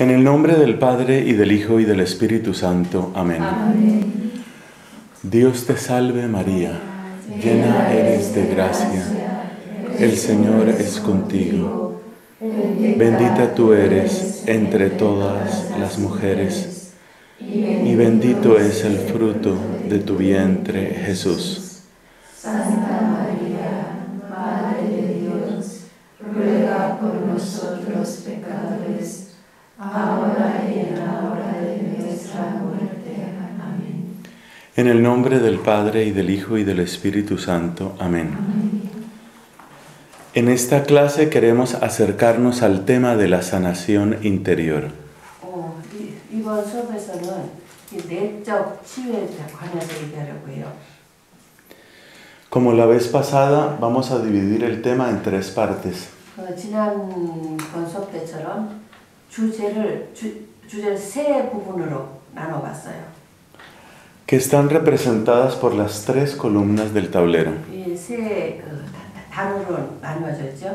En el nombre del Padre, y del Hijo, y del Espíritu Santo. Amén. Amén. Dios te salve María, llena eres de gracia, el Señor es contigo. Bendita tú eres entre todas las mujeres, y bendito es el fruto de tu vientre, Jesús. Santa María, Madre de Dios, ruega por nosotros pecadores, ahora y en la hora de nuestra muerte. Amén. En el nombre del Padre, y del Hijo, y del Espíritu Santo. Amén. En esta clase queremos acercarnos al tema de la sanación interior. 이번 수업에서는 내적 치유에 관해서 얘기하려고 해요. Como la vez pasada, vamos a dividir el tema en tres partes. 지난번 수업 때처럼 주제를 세 부분으로 나눠봤어요. Que están representadas por las tres columnas del tablero. 이 세 단어로 나누어져 있죠.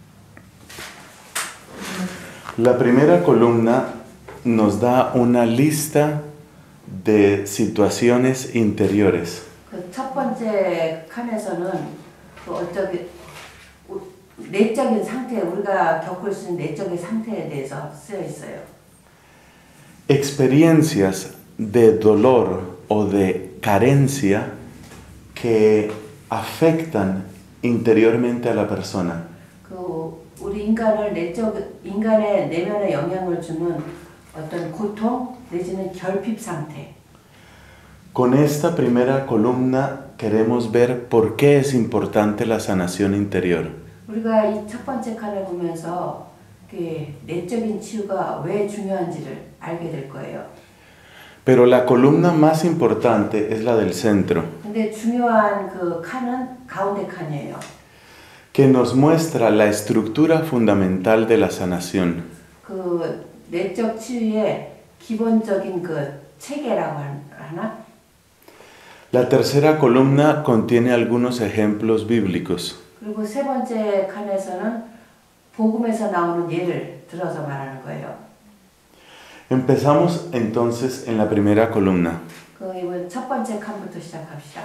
La primera columna nos da una lista de situaciones interiores. 첫 번째 칸에서는 내적인 상태, 우리가 겪을 수 있는 내적인 상태에 대해서 쓰여 있어요. Experiencias de dolor o de carencia que afectan interiormente a la persona. 우리 인간의 내면에 영향을 주는 어떤 고통 내지는 결핍 상태. Con esta primera columna queremos ver por qué es importante la sanación interior. 우리가 이 첫 번째 칸을 보면서 내적인 치유가 왜 중요한지를 알게 될 거예요. Pero la columna más importante es la del centro, 근데 중요한 그 칸은 가운데 칸이에요. que nos muestra la estructura fundamental de la sanación. 그 내적 치유의 기본적인 그 체계라고 하나? La tercera columna contiene algunos ejemplos bíblicos. 그리고 세 번째 칸에서는 복음에서 나오는 예를 들어서 말하는 거예요. Empezamos entonces en la primera columna. 이번 첫 번째 칸부터 시작합시다.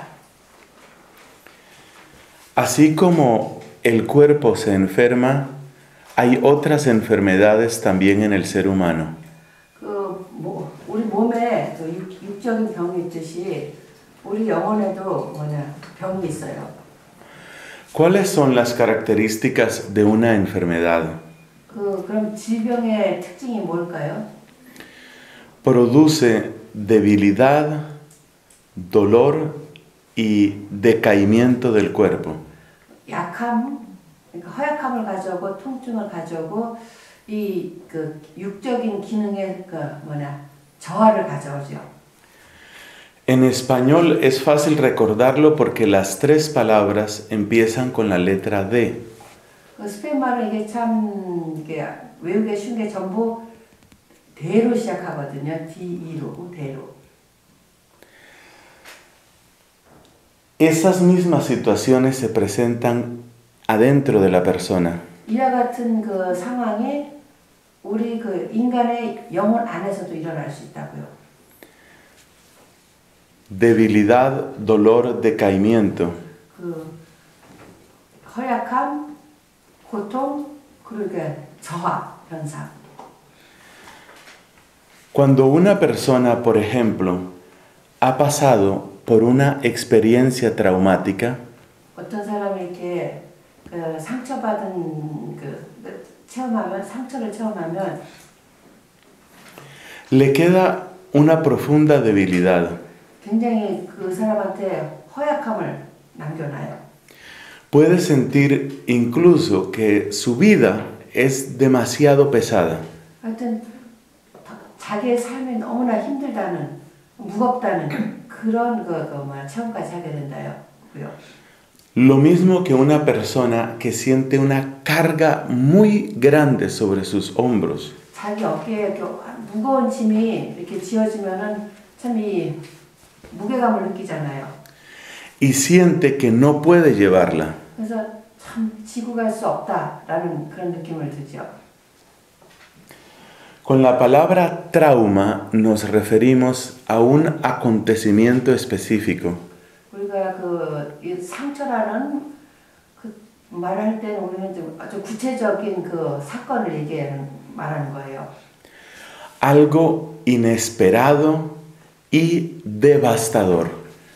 Así como el cuerpo se enferma, hay otras enfermedades también en el ser humano. 우리 몸에 육적인 병이 있듯이 우리 영혼에도 병이 있어요. ¿Cuáles son las características de una enfermedad? 그럼 질병의 특징이 뭘까요? Produce debilidad, dolor y decaimiento del cuerpo. 약함, 그러니까 허약함을 가져오고 통증을 가져오고 육적인 기능의 저하를 가져오죠. En español es fácil recordarlo porque las tres palabras empiezan con la letra D. 스페인 말은 이게 참 외우기 쉬운 게 전부 대로 시작하거든요. D-E로, 대로. Esas mismas situaciones se presentan adentro de la persona. 이와 같은 그 상황이 우리 인간의 영혼 안에서도 일어날 수 있다고요. Debilidad, dolor, decaimiento. 허약함, 고통, 그리고 저하 현상. Cuando una persona, por ejemplo, ha pasado por una experiencia traumática, 어떤 사람이 이렇게 상처받은 상처를 체험하면 le queda una profunda debilidad. 굉장히 그 사람한테 허약함을 남겨놔요. Puede sentir incluso que su vida es demasiado pesada. 하여튼 자기의 삶이 너무나 힘들다는, 무겁다는 그런 체험까지 하게 된다고요. Lo mismo que una persona que siente una carga muy grande sobre sus hombros. 자기 어깨에 무거운 짐이 이렇게 지어지면은 참 무게감을 느끼잖아요. Y siente que no puede llevarla. 그래서 참 지고 갈 수 없다라는 그런 느낌을 들죠. Con la palabra trauma nos referimos a un acontecimiento específico. 우리가 이 상처라는 말할 때는 우리는 좀 아주 구체적인 사건을 말하는 거예요. Algo inesperado y devastador.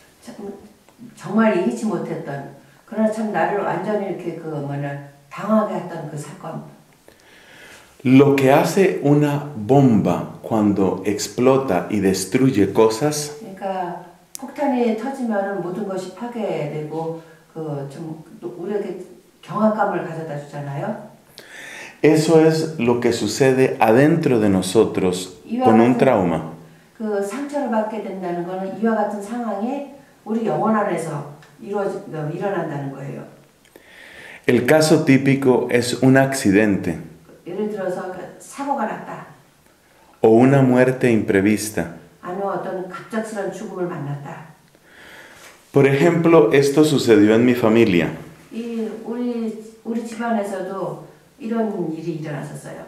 정말 예기치 못했던, 그러나 참 나를 완전히 이렇게 당하게 했던 사건. Lo que hace una bomba cuando explota y destruye cosas 그러니까 폭탄이 터지면 모든 것이 파괴되고 좀 우리에게 경악감을 가져다 주잖아요. Eso es lo que sucede adentro de nosotros con un trauma. 상처를 받게 된다는 것은 이와 같은 상황이 우리 영혼 안에서 일어난다는 거예요. El caso típico es un accidente 예를 들어서 사고가 났다. o una muerte imprevista. 아니면 어떤 갑작스러운 죽음을 만났다. Por ejemplo, esto sucedió en mi familia. 우리 집안에서도 이런 일이 일어났었어요.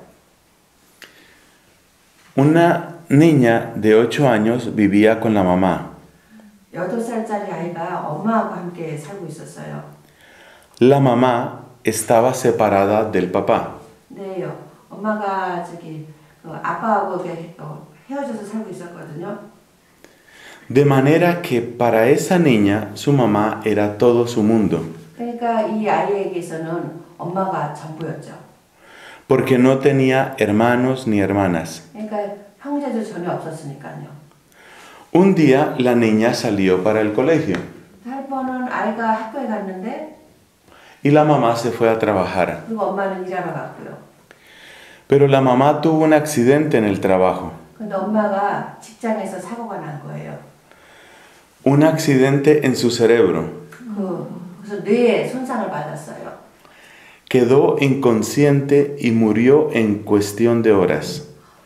Una niña de 8 años vivía con la mamá. 8살짜리 아이가 엄마하고 함께 살고 있었어요. La mamá estaba separada del papá. 네, 엄마가 아빠하고 헤어져서 살고 있었거든요. De manera que para esa niña su mamá era todo su mundo. 그러니까 이 아이에게서는 엄마가 전부였죠. Porque no tenía hermanos ni hermanas. 그러니까 형제도 전혀 없었으니까요. Un día la niña salió para el colegio 한 번은 아이가 학교에 갔는데 y la mamá se fue a trabajar. 그리고 엄마는 일하러 갔고요. Pero la mamá tuvo un accidente en el trabajo. 근데 엄마가 직장에서 사고가 난 거예요. Un accidente en su cerebro. 그래서 뇌에 손상을 받았어요. Quedó inconsciente y murió en cuestión de horas.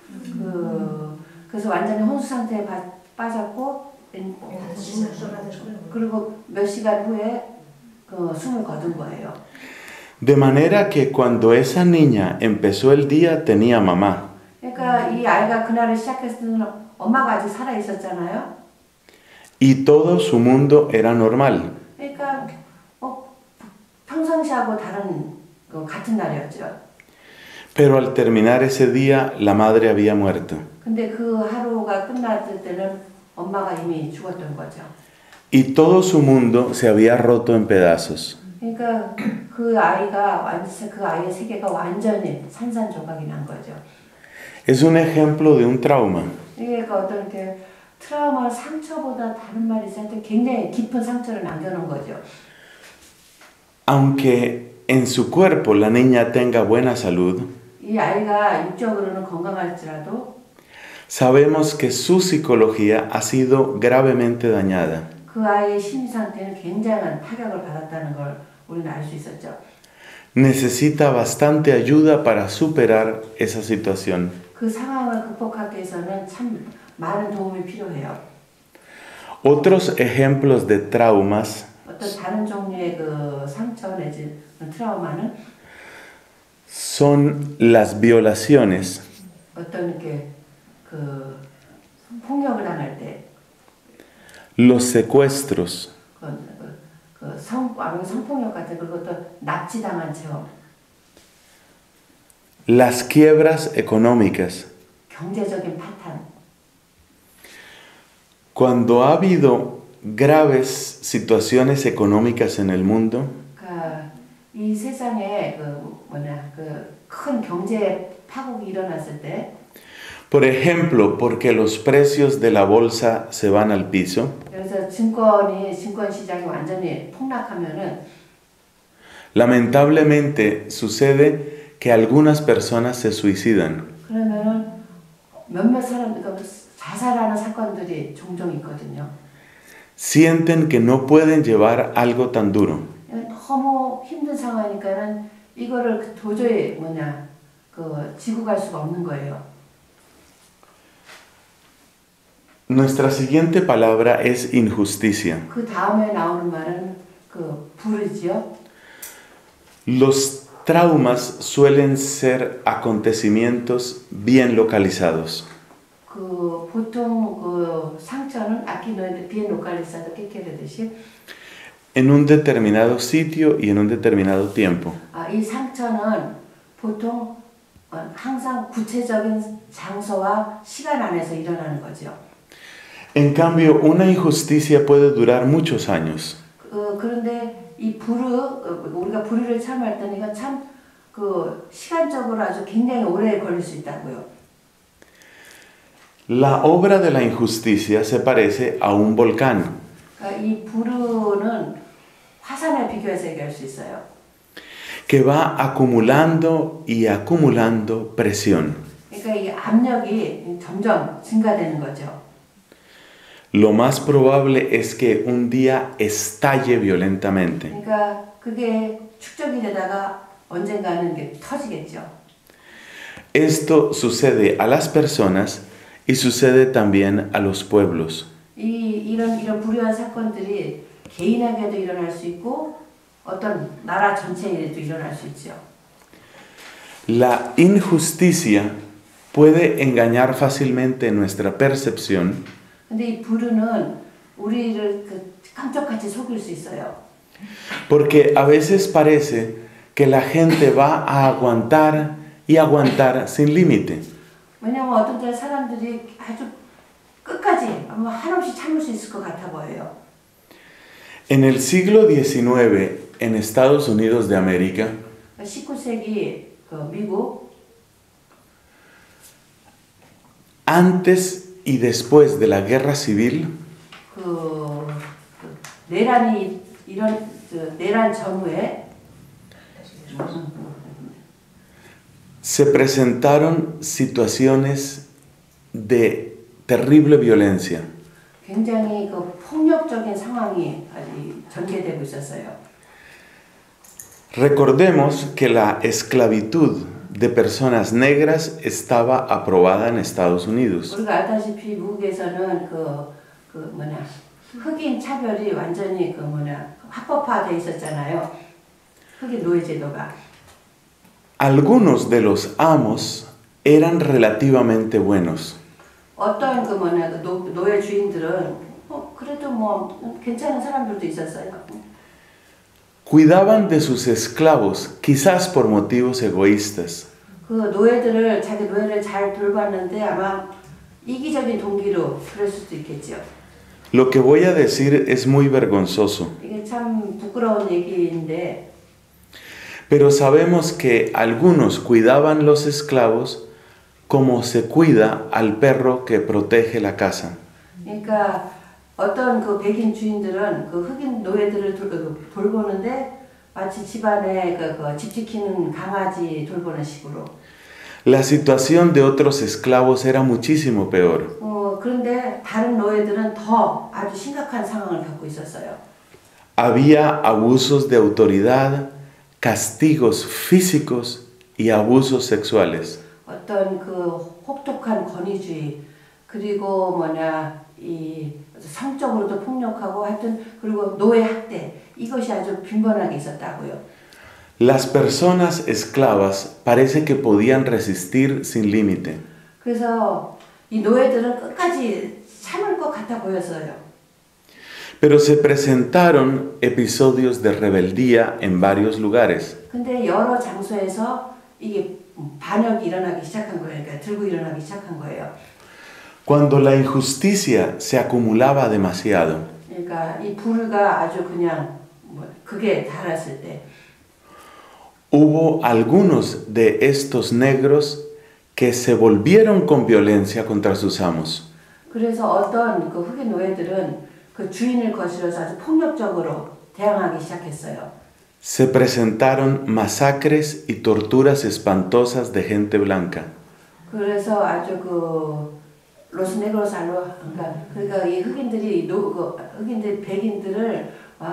그래서 완전히 혼수 상태에 빠졌고 그리고 몇 시간 후에 숨을 거둔 거예요. De manera que cuando esa niña empezó el día tenía mamá. 그러니까 이 아이가 그날을 시작했을 때는 엄마가 아직 살아 있었잖아요. Y todo su mundo era normal. 그러니까 평상시하고 같은 날이었죠. Pero al terminar ese día la madre había muerto. 근데 그 하루가 끝났을 때는 엄마가 이미 죽었던 거죠. Y todo su mundo se había roto en pedazos. 그러니까 그 아이의 세계가 완전히 산산조각이 난 거죠. Es un ejemplo de un trauma. 그러니까 어떤 트라우마 상처보다 다른 말이 있을 때 굉장히 깊은 상처를 남겨놓은 거죠. Aunque en su cuerpo la niña tenga buena salud, 이 아이가 육적으로는 건강할지라도 sabemos que su psicología ha sido gravemente dañada. 그 아이의 심리 상태는 굉장한 타격을 받았다는 걸 우리는 알 수 있었죠. Necesita bastante ayuda para superar esa situación. 그 상황을 극복하기 위해서는 참 많은 도움이 필요해요. Otros ejemplos de traumas 어떤 다른 종류의 상처 내지 트라우마는 son las violaciones, 어떤 폭력을 당할 때, los secuestros, 성폭력 같은 그리고 또 납치당한 체험, las quiebras económicas. 경제적인 파탄. Cuando ha habido graves situaciones económicas en el mundo, 이 세상에 큰 경제 파국이 일어났을 때, por ejemplo, porque los precios de la bolsa se van al piso, 그래서 증권 시장이 완전히 폭락하면은 lamentablemente sucede que algunas personas se suicidan. 그러면은 몇몇 사람들 자살하는 사건들이 종종 있거든요. Sienten que no pueden llevar algo tan duro. 너무 힘든 상황이니까는 이거를 도저히 지고 갈 수가 없는 거예요. Nuestra siguiente palabra es injusticia. 그 다음에 나오는 말은 불이지요. Los traumas suelen ser acontecimientos bien localizados. 그 보통 그 상처는 aquí no es bien localizado. ¿Qué quiere decir? En un determinado sitio y en un determinado tiempo. 이 상처는 보통 항상 구체적인 장소와 시간 안에서 일어나는 거죠. En cambio, una injusticia puede durar muchos años. 그런데 이 우리가 불의를 참을 때니까 참 그 시간적으로 아주 굉장히 오래 걸릴 수 있다고요. La obra de la injusticia se parece a un volcán. 이 불의는 화산에 비교해서 얘기할 수 있어요. Que va acumulando y acumulando presión. 그러니까 이 압력이 점점 증가되는 거죠. Lo más probable es que un día estalle violentamente. 그러니까 그게 축적이 되다가 언젠가는 게 터지겠죠. Esto sucede a las personas y sucede también a los pueblos. 이런 불의한 사건들이 개인에게도 일어날 수 있고 어떤 나라 전체에도 일어날 수 있죠. La injusticia puede engañar fácilmente nuestra percepción. 근데 이 불의는 우리를 깜짝같이 속일 수 있어요. Porque a veces parece que la gente va a aguantar y aguantar sin límite. 왜냐하면 어떤 때 사람들이 아주 끝까지 아마 한없이 참을 수 있을 것 같아 보여요. En el siglo XIX, en Estados Unidos de América, 19세기 미국 antes y después de la guerra civil, 내란이 내란 전후에 se presentaron situaciones de terrible violencia. 굉장히 폭력적인 상황이 전개되고 있었어요. Recordemos que la esclavitud de personas negras estaba aprobada en Estados Unidos. 우리가 알다시피 미국에서는 흑인 차별이 완전히 합법화돼 있었잖아요. 흑인 노예 제도가. Algunos de los amos eran relativamente buenos. 어떤 노예 주인들은 그래도 괜찮은 사람들도 있었어요. Cuidaban de sus esclavos, quizás por motivos egoístas. 노예들을 자기 노예를 잘 돌봤는데 아마 이기적인 동기로 그럴 수도 있겠죠. Lo que voy a decir es muy vergonzoso. 이게 참 부끄러운 얘기인데. Pero sabemos que algunos cuidaban los esclavos como se cuida al perro que protege la casa. 그러니까 어떤 백인 주인들은 흑인 노예들을 돌보는데 마치 집안에 집 지키는 강아지 돌보는 식으로. La situación de otros esclavos era muchísimo peor. 그런데 다른 노예들은 더 아주 심각한 상황을 겪고 있었어요. Había abusos de autoridad, castigos físicos y abusos sexuales. 어떤 혹독한 권위주의 그리고 성적으로도 폭력하고 하여튼 그리고 노예 학대 이것이 아주 빈번하게 있었다고요. Las personas esclavas parece que podían resistir sin límite. 그래서 이 노예들은 끝까지 참을 것 같아 보였어요. Pero se presentaron episodios de rebeldía en varios lugares. 근데 여러 장소에서 이게 반역이 일어나기 시작한 거예요. 그러니까 들고 일어나기 시작한 거예요. Cuando la injusticia se acumulaba demasiado. 그러니까 이 불의가 아주 그냥 극에 달했을 때. Hubo algunos de estos negros que se volvieron con violencia contra sus amos. 그래서 어떤 흑인 노예들은 주인을 거스려서 아주 폭력적으로 대항하기 시작했어요. Se presentaron masacres y torturas espantosas de gente blanca. 그래서 아주 los negros 그러니까 이 흑인들이 흑인들 백인들을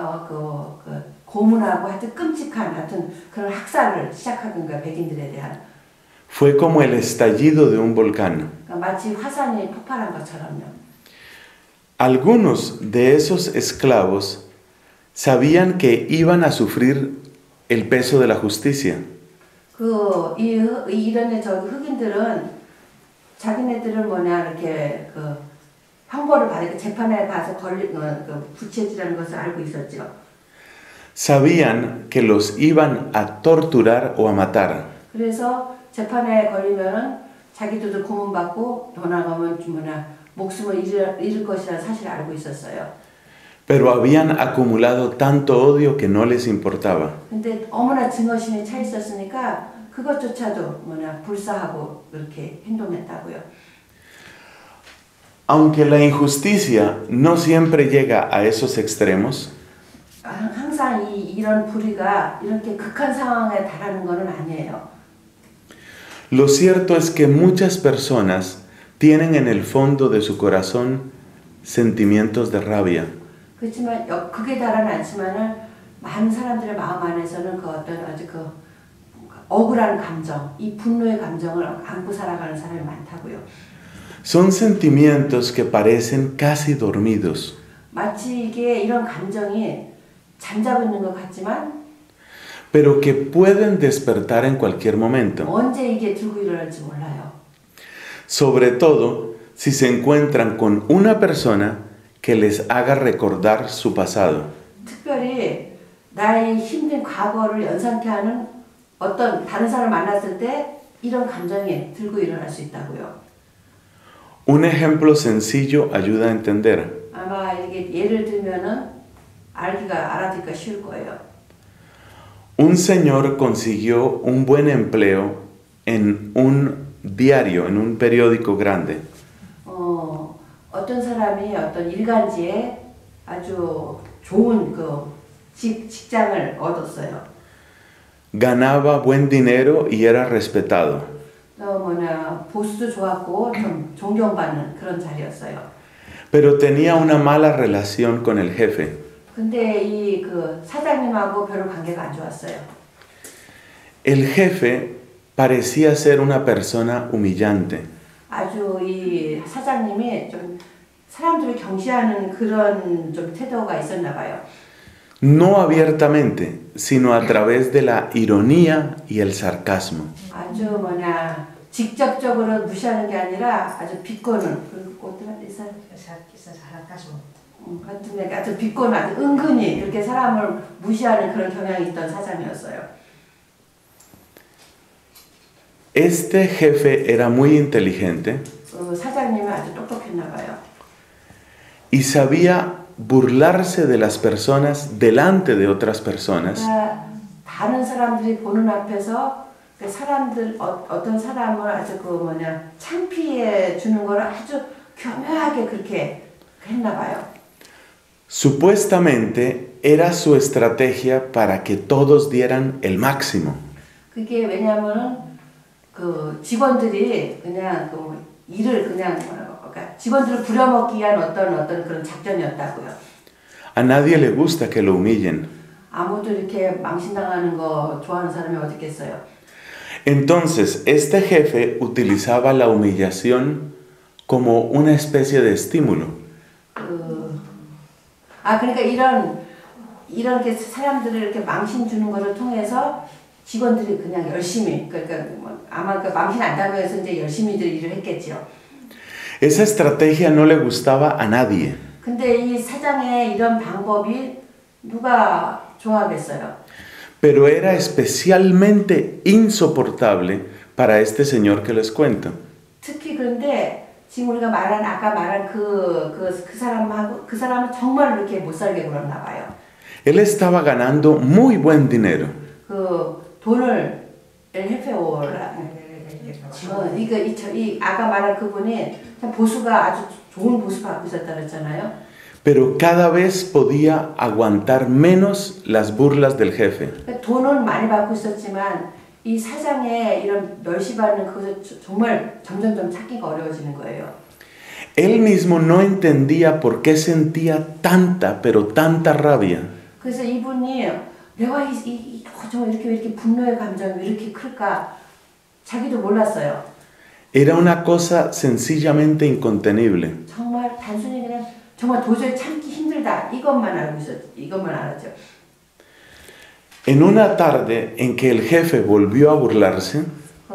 고문하고 하여튼 끔찍한 하여튼 그런 학살을 시작한 거야 백인들에 대한. Fue como el estallido de un volcán. 그러니까 마치 화산이 폭발한 것처럼요. Algunos de esos esclavos sabían que iban a sufrir el peso de la justicia. 이런 저기 흑인들은 자기네들은 뭐냐 이렇게 그 형벌을 받으니까 재판에 가서 부채질하는 것을 알고 있었죠. Sabían que los iban a torturar o a matar. 그래서 재판에 걸리면은 자기들도 고문받고 더 나가면 뭐냐 목숨을 잃을 것이라는 사실을 알고 있었어요. Pero habían acumulado tanto odio que no les importaba. 근데 어머나 증오심이 차 있었으니까 그것조차도 뭐냐 불사하고 그렇게 행동했다고요. Aunque la injusticia no siempre llega a esos extremos, 항상 이런 불의가 이렇게 극한 상황에 달하는 것은 아니에요. lo cierto es que muchas personas tienen en el fondo de su corazón sentimientos de rabia. 그렇지만 극에 달하는 않지만은 많은 사람들의 마음 안에서는 그 어떤 아주 그 억울한 감정, 이 분노의 감정을 안고 살아가는 사람이 많다고요. Son sentimientos que parecen casi dormidos. 마치 이게 이런 감정이 잠자고 있는 것 같지만 pero que pueden despertar en cualquier momento. 언제 이게 들고 일어날지 몰라요. Sobre todo si se encuentran con una persona que les haga recordar su pasado. 특별히 나의 힘든 과거를 연상케 하는 어떤 다른 사람을 만났을 때 이런 감정이 들고 일어날 수 있다고요. Un ejemplo sencillo ayuda a entender. 아마 이게 예를 들면은 알아듣기가 쉬울 거예요. Un señor consiguió un buen empleo en un diario, en un periódico grande. 어떤 사람이 어떤 일간지에 아주 좋은 그 직장을 얻었어요. Ganaba buen dinero y era respetado. 보수도 좋았고 좀 존경받는 그런 자리였어요. Pero tenía una mala relación con el jefe. 근데 이 그 사장님하고 별로 관계가 안 좋았어요. El jefe parecía ser una persona humillante. 아주 이 사장님이 좀 사람들을 경시하는 그런 좀 태도가 있었나 봐요. No abiertamente, sino a través de la ironía y el sarcasmo. 아주 직접적으로 무시하는 게 아니라 아주 비꼬는 아주 비꼬는 아주 은근히 그렇게 사람을 무시하는 그런 경향이 있던 사장이었어요. Este jefe era muy inteligente 사장님은 아주 똑똑했나 봐요. y sabía burlarse de las personas delante de otras personas. 다른 사람들이 보는 앞에서 그 사람들 어떤 사람을 아주 창피해 주는 걸 아주 교묘하게 그렇게 했나 봐요. Supuestamente era su estrategia para que todos dieran el máximo. 그게 왜냐면은 그 직원들이 그냥 그 일을 그냥 그러니까 직원들을 부려먹기 위한 어떤 그런 작전이었다고요. A nadie le gusta que lo humillen. 아무도 이렇게 망신당하는 거 좋아하는 사람이 어디 있겠어요? Entonces, este jefe utilizaba la humillación como una especie de estímulo. 그러니까 이렇게 사람들을 이렇게 망신 주는 것을 통해서 직원들이 그냥 열심히 아마 그 망신 안다고 해서 이제 열심히들 일을 했겠죠. Esa estrategia no le gustaba a nadie. 근데 이 사장의 이런 방법이 누가 좋아하겠어요? Pero era especialmente insoportable para este señor que les cuento. 특히 그런데 지금 우리가 아까 말한 그 사람은 정말 이렇게 못 살게 굴었나 봐요. Él estaba ganando muy buen dinero. 그 돈을 이 아까 말한 그분이 참 보수가 아주 좋은 보수 받고 있었다 그랬잖아요. Pero cada vez podía aguantar menos las burlas del jefe. 돈은 많이 받고 있었지만 이 사장의 이런 멸시받는 그것을 정말 점점점 찾기가 어려워지는 거예요. Él mismo no entendía por qué sentía tanta, pero tanta rabia. 그래서 이분이 내가 정말 이렇게 분노의 감정이 왜 이렇게 클까? 자기도 몰랐어요. Era una cosa sencillamente incontenible. 정말 단순히 그냥 정말 도저히 참기 힘들다 이것만 알았죠. En una tarde en que el jefe volvió a burlarse,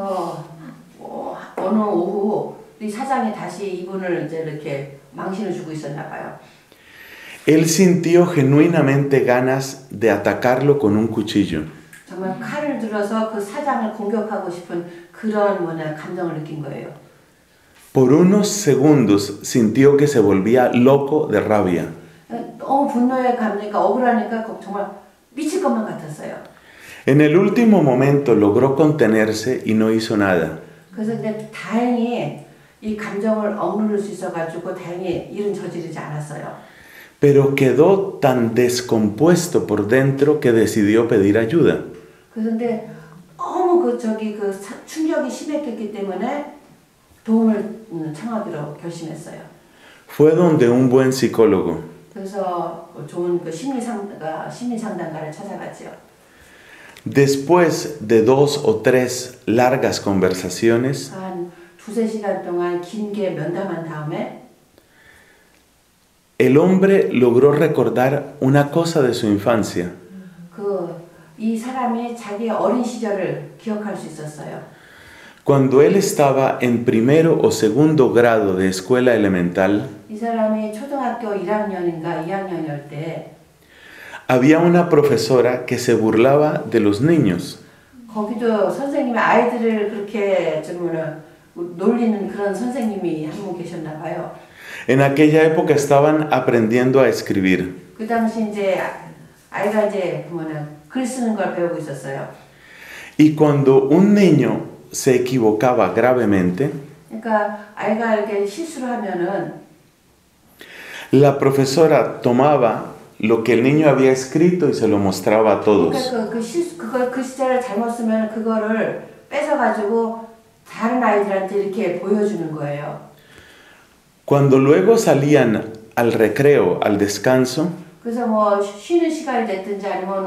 어느 오후 이 사장이 다시 이분을 이제 이렇게 망신을 주고 있었나 봐요. él sintió genuinamente ganas de atacarlo con un cuchillo. 정말 칼을 들어서 그 사장을 공격하고 싶은 그런 감정을 느낀 거예요. Por unos segundos sintió que se volvía loco de rabia. 너무 분노에 감니까 억울하니까 정말 미칠 것만 같았어요. En el último momento logró contenerse y no hizo nada. 그래서 이제 다행히 이 감정을 억누를 수 있어가지고 다행히 일은 저지르지 않았어요. Pero quedó tan descompuesto por dentro que decidió pedir ayuda. 그런데 너무 충격이 심했기 때문에 도움을 청하기로 결심했어요. Fue donde un buen psicólogo. 그래서 좋은 심리 상담가를 찾아갔죠. Después de 2 o 3 largas conversaciones, 한 2-3시간 동안 길게 면담한 다음에 el hombre logró recordar una cosa de su infancia. 이 사람이 자기의 어린 시절을 기억할 수 있었어요. Cuando él estaba en primero o segundo grado de escuela elemental, 이 사람이 초등학교 1학년인가 2학년일 때 había una profesora que se burlaba de los niños. 거기도 선생님이 아이들을 그렇게 놀리는 그런 선생님이 한 분 계셨나 봐요. En aquella época estaban aprendiendo a escribir. 그 당시 이제 아이가 이제 글 쓰는 걸 배우고 있었어요. Y cuando un niño se equivocaba gravemente, 그러니까 아이가 이렇게 실수를 하면은 la profesora tomaba lo que el niño había escrito y se lo mostraba a todos. 그러니까 그 시절을 잘못 쓰면 그거를 뺏어 가지고 다른 아이들한테 이렇게 보여주는 거예요. Cuando luego salían al recreo, al descanso, 그래서 쉬는 시간이 됐든지 아니면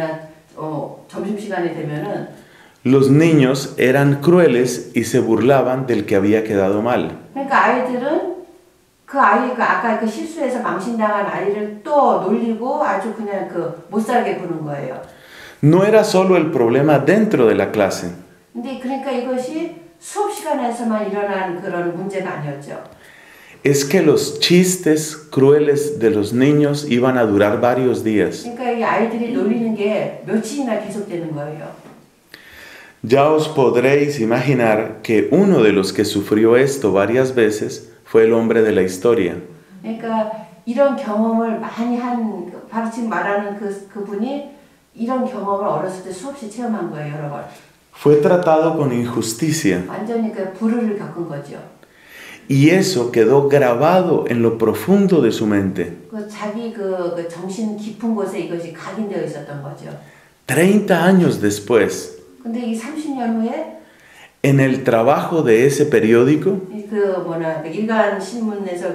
점심 시간이 되면은 los niños eran crueles y se burlaban del que había quedado mal. 그러니까 아이들은 그 아이가 아까 그 실수해서 망신당한 아이를 또 놀리고 아주 그냥 못 살게 구는 거예요. No era solo el problema dentro de la clase. 근데 그러니까 이것이 수업 시간에서만 일어난 그런 문제가 아니었죠. Es que los chistes crueles de los niños iban a durar varios días. 그러니까 이 아이들이 놀리는 게 며칠이나 계속되는 거예요. Ya os podréis imaginar que uno de los que sufrió esto varias veces fue el hombre de la historia. 그러니까 이런 경험을 많이 한 바로 지금 말하는 그분이 이런 경험을 어렸을 때 수없이 체험한 거예요, 여러 번. Fue tratado con injusticia. 완전히 불의를 겪은 거죠. Y eso quedó grabado en lo profundo de su mente. 자기 정신 깊은 곳에 이것이 각인되어 있었던 거죠. 30 años después, 근데 이 30년 후에 en el trabajo de ese periódico, 일간 신문에서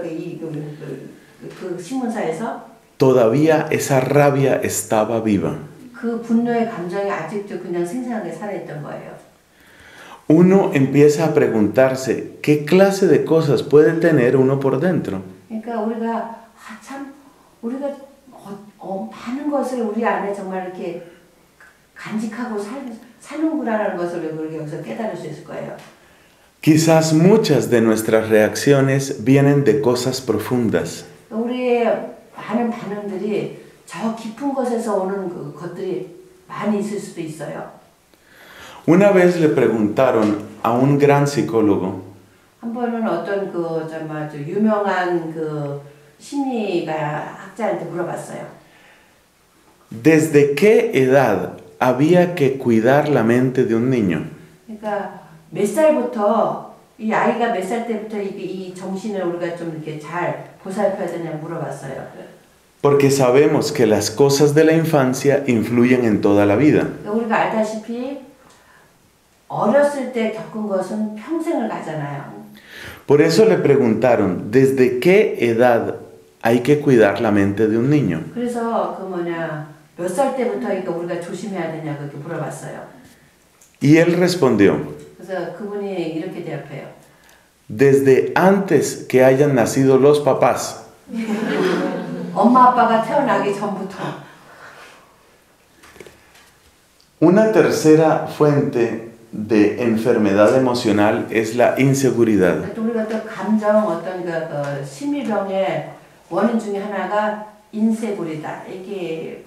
신문사에서 todavía esa rabia estaba viva. 그 분노의 감정이 아직도 그냥 생생하게 살아있던 거예요. Uno empieza a preguntarse qué clase de cosas puede tener uno por dentro. 그러니까 우리가 많은 것을 우리 안에 정말 이렇게 간직하고 사는구나라는 것을 우리가 여기서 깨달을 수 있을 거예요. Quizás muchas de nuestras reacciones vienen de cosas profundas. 우리의 많은 반응들이 저 깊은 곳에서 오는 것들이 많이 있을 수도 있어요. Una vez le preguntaron a un gran psicólogo, 한 번은 어떤 유명한 심리가 학자한테 물어봤어요. ¿Desde qué edad había que cuidar la mente de un niño? 그러니까 몇 살부터 이 아이가 몇 살 때부터 이 정신을 우리가 좀 이렇게 잘 보살펴야 되냐 물어봤어요. Porque sabemos que las cosas de la infancia influyen en toda la vida. 우리가 알다시피 어렸을 때 겪은 것은 평생을 가잖아요. Por eso le preguntaron, ¿desde qué edad hay que cuidar la mente de un niño? 그래서 몇 살 때부터 우리가 조심해야 되냐 그렇게 물어봤어요. Y él respondió, 그래서 그분이 이렇게 대답해요. Desde antes que hayan nacido los papás. 엄마 아빠가 태어나기 전부터. Una tercera fuente de enfermedad emocional es la inseguridad. 또 우리가 또 감정 어떤 그 심리병의 원인 중에 하나가 인세골이다. 이게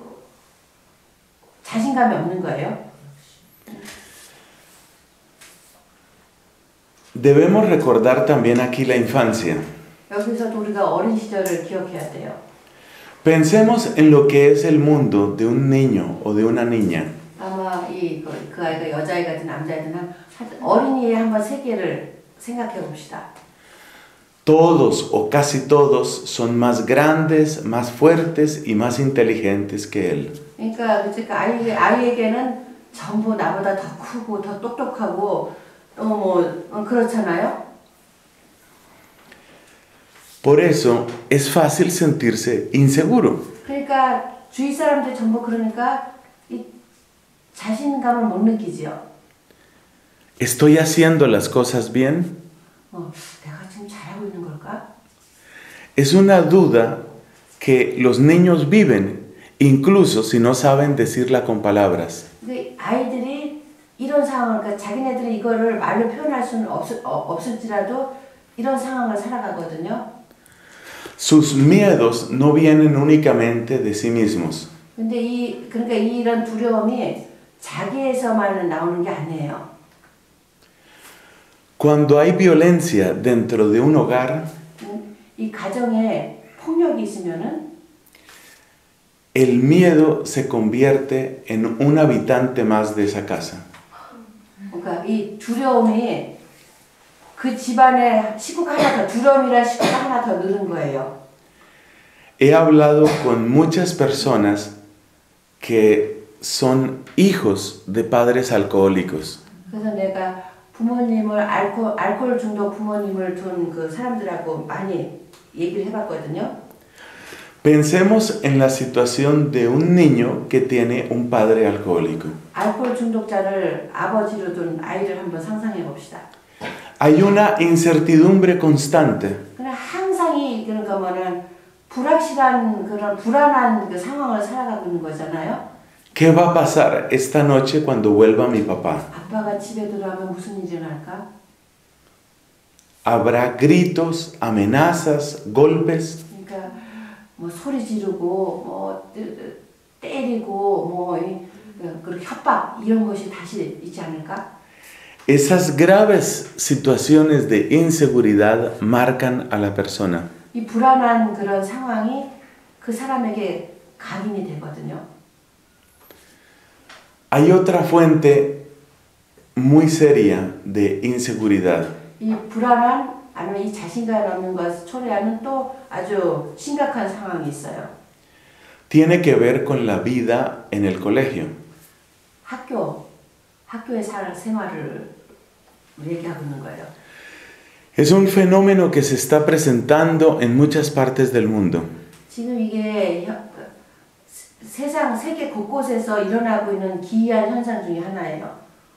자신감이 없는 거예요. Debemos recordar también aquí la infancia. 여기서도 우리가 어린 시절을 기억해야 돼요. Pensemos en lo que es el mundo de un niño o de una niña. 아마 그 아이가 여자아이든 남자아이든 어린이의 한번 세계를 생각해 봅시다. Todos o casi todos son más grandes, más fuertes y más inteligentes que él. 그러니까 아이에게는 전부 나보다 더 크고 더 똑똑하고 그렇잖아요. Por eso es fácil sentirse inseguro. 그러니까 주위 사람들 전부 그러니까 이 자신감을 못 느끼지요. ¿Estoy haciendo las cosas bien? 내가 지금 잘하고 있는 걸까? Es una duda que los niños viven, incluso si no saben decirla con palabras. 아이들이 이런 상황을, 그러니까 자기네들이 이거를 말로 표현할 수는 없을지라도 이런 상황을 살아가거든요. Sus miedos no vienen únicamente de sí mismos. 근데 그러니까 이런 두려움이 자기에서만 나오는 게 아니에요. Cuando hay violencia dentro de un hogar, 이 가정에 폭력이 있으면은 el miedo se convierte en un habitante más de esa casa. 그러니까 이 두려움이 그 집안에 식구가 하나 더 두려움이란 식구가 하나 더 늘은 거예요. He hablado con muchas personas que son hijos de padres alcohólicos. 그래서 내가 부모님을 알코올 중독 부모님을 둔 그 사람들하고 많이 얘기를 해봤거든요. Pensemos en la situación de un niño que tiene un padre alcohólico. 알코올 중독자를 아버지로 둔 아이를 한번 상상해 봅시다. Hay una incertidumbre constante. 그냥 항상 그런 거면은 불확실한 그런 불안한 그 상황을 살아가고 있는 거잖아요. ¿Qué va a pasar esta noche cuando vuelva mi papá? 아빠가 집에 들어가면 무슨 일이 날까? Habrá gritos, amenazas, golpes. 그러니까 뭐 소리 지르고 뭐 때리고 그리고 협박 이런 것이 다시 있지 않을까? Esas graves situaciones de inseguridad marcan a la persona. 이 불안한 그런 상황이 그 사람에게 각인이 되거든요. Hay otra fuente muy seria de inseguridad. 이 불안한 아니면 이 자신감 없는 것을 초래하는 또 아주 심각한 상황이 있어요. Tiene que ver con la vida en el colegio. 학교의 생활을 얘기하고 있는 거예요. Es un fenómeno que se está presentando en muchas partes del mundo. 지금 이게 세계 곳곳에서 일어나고 있는 기이한 현상 중에 하나예요.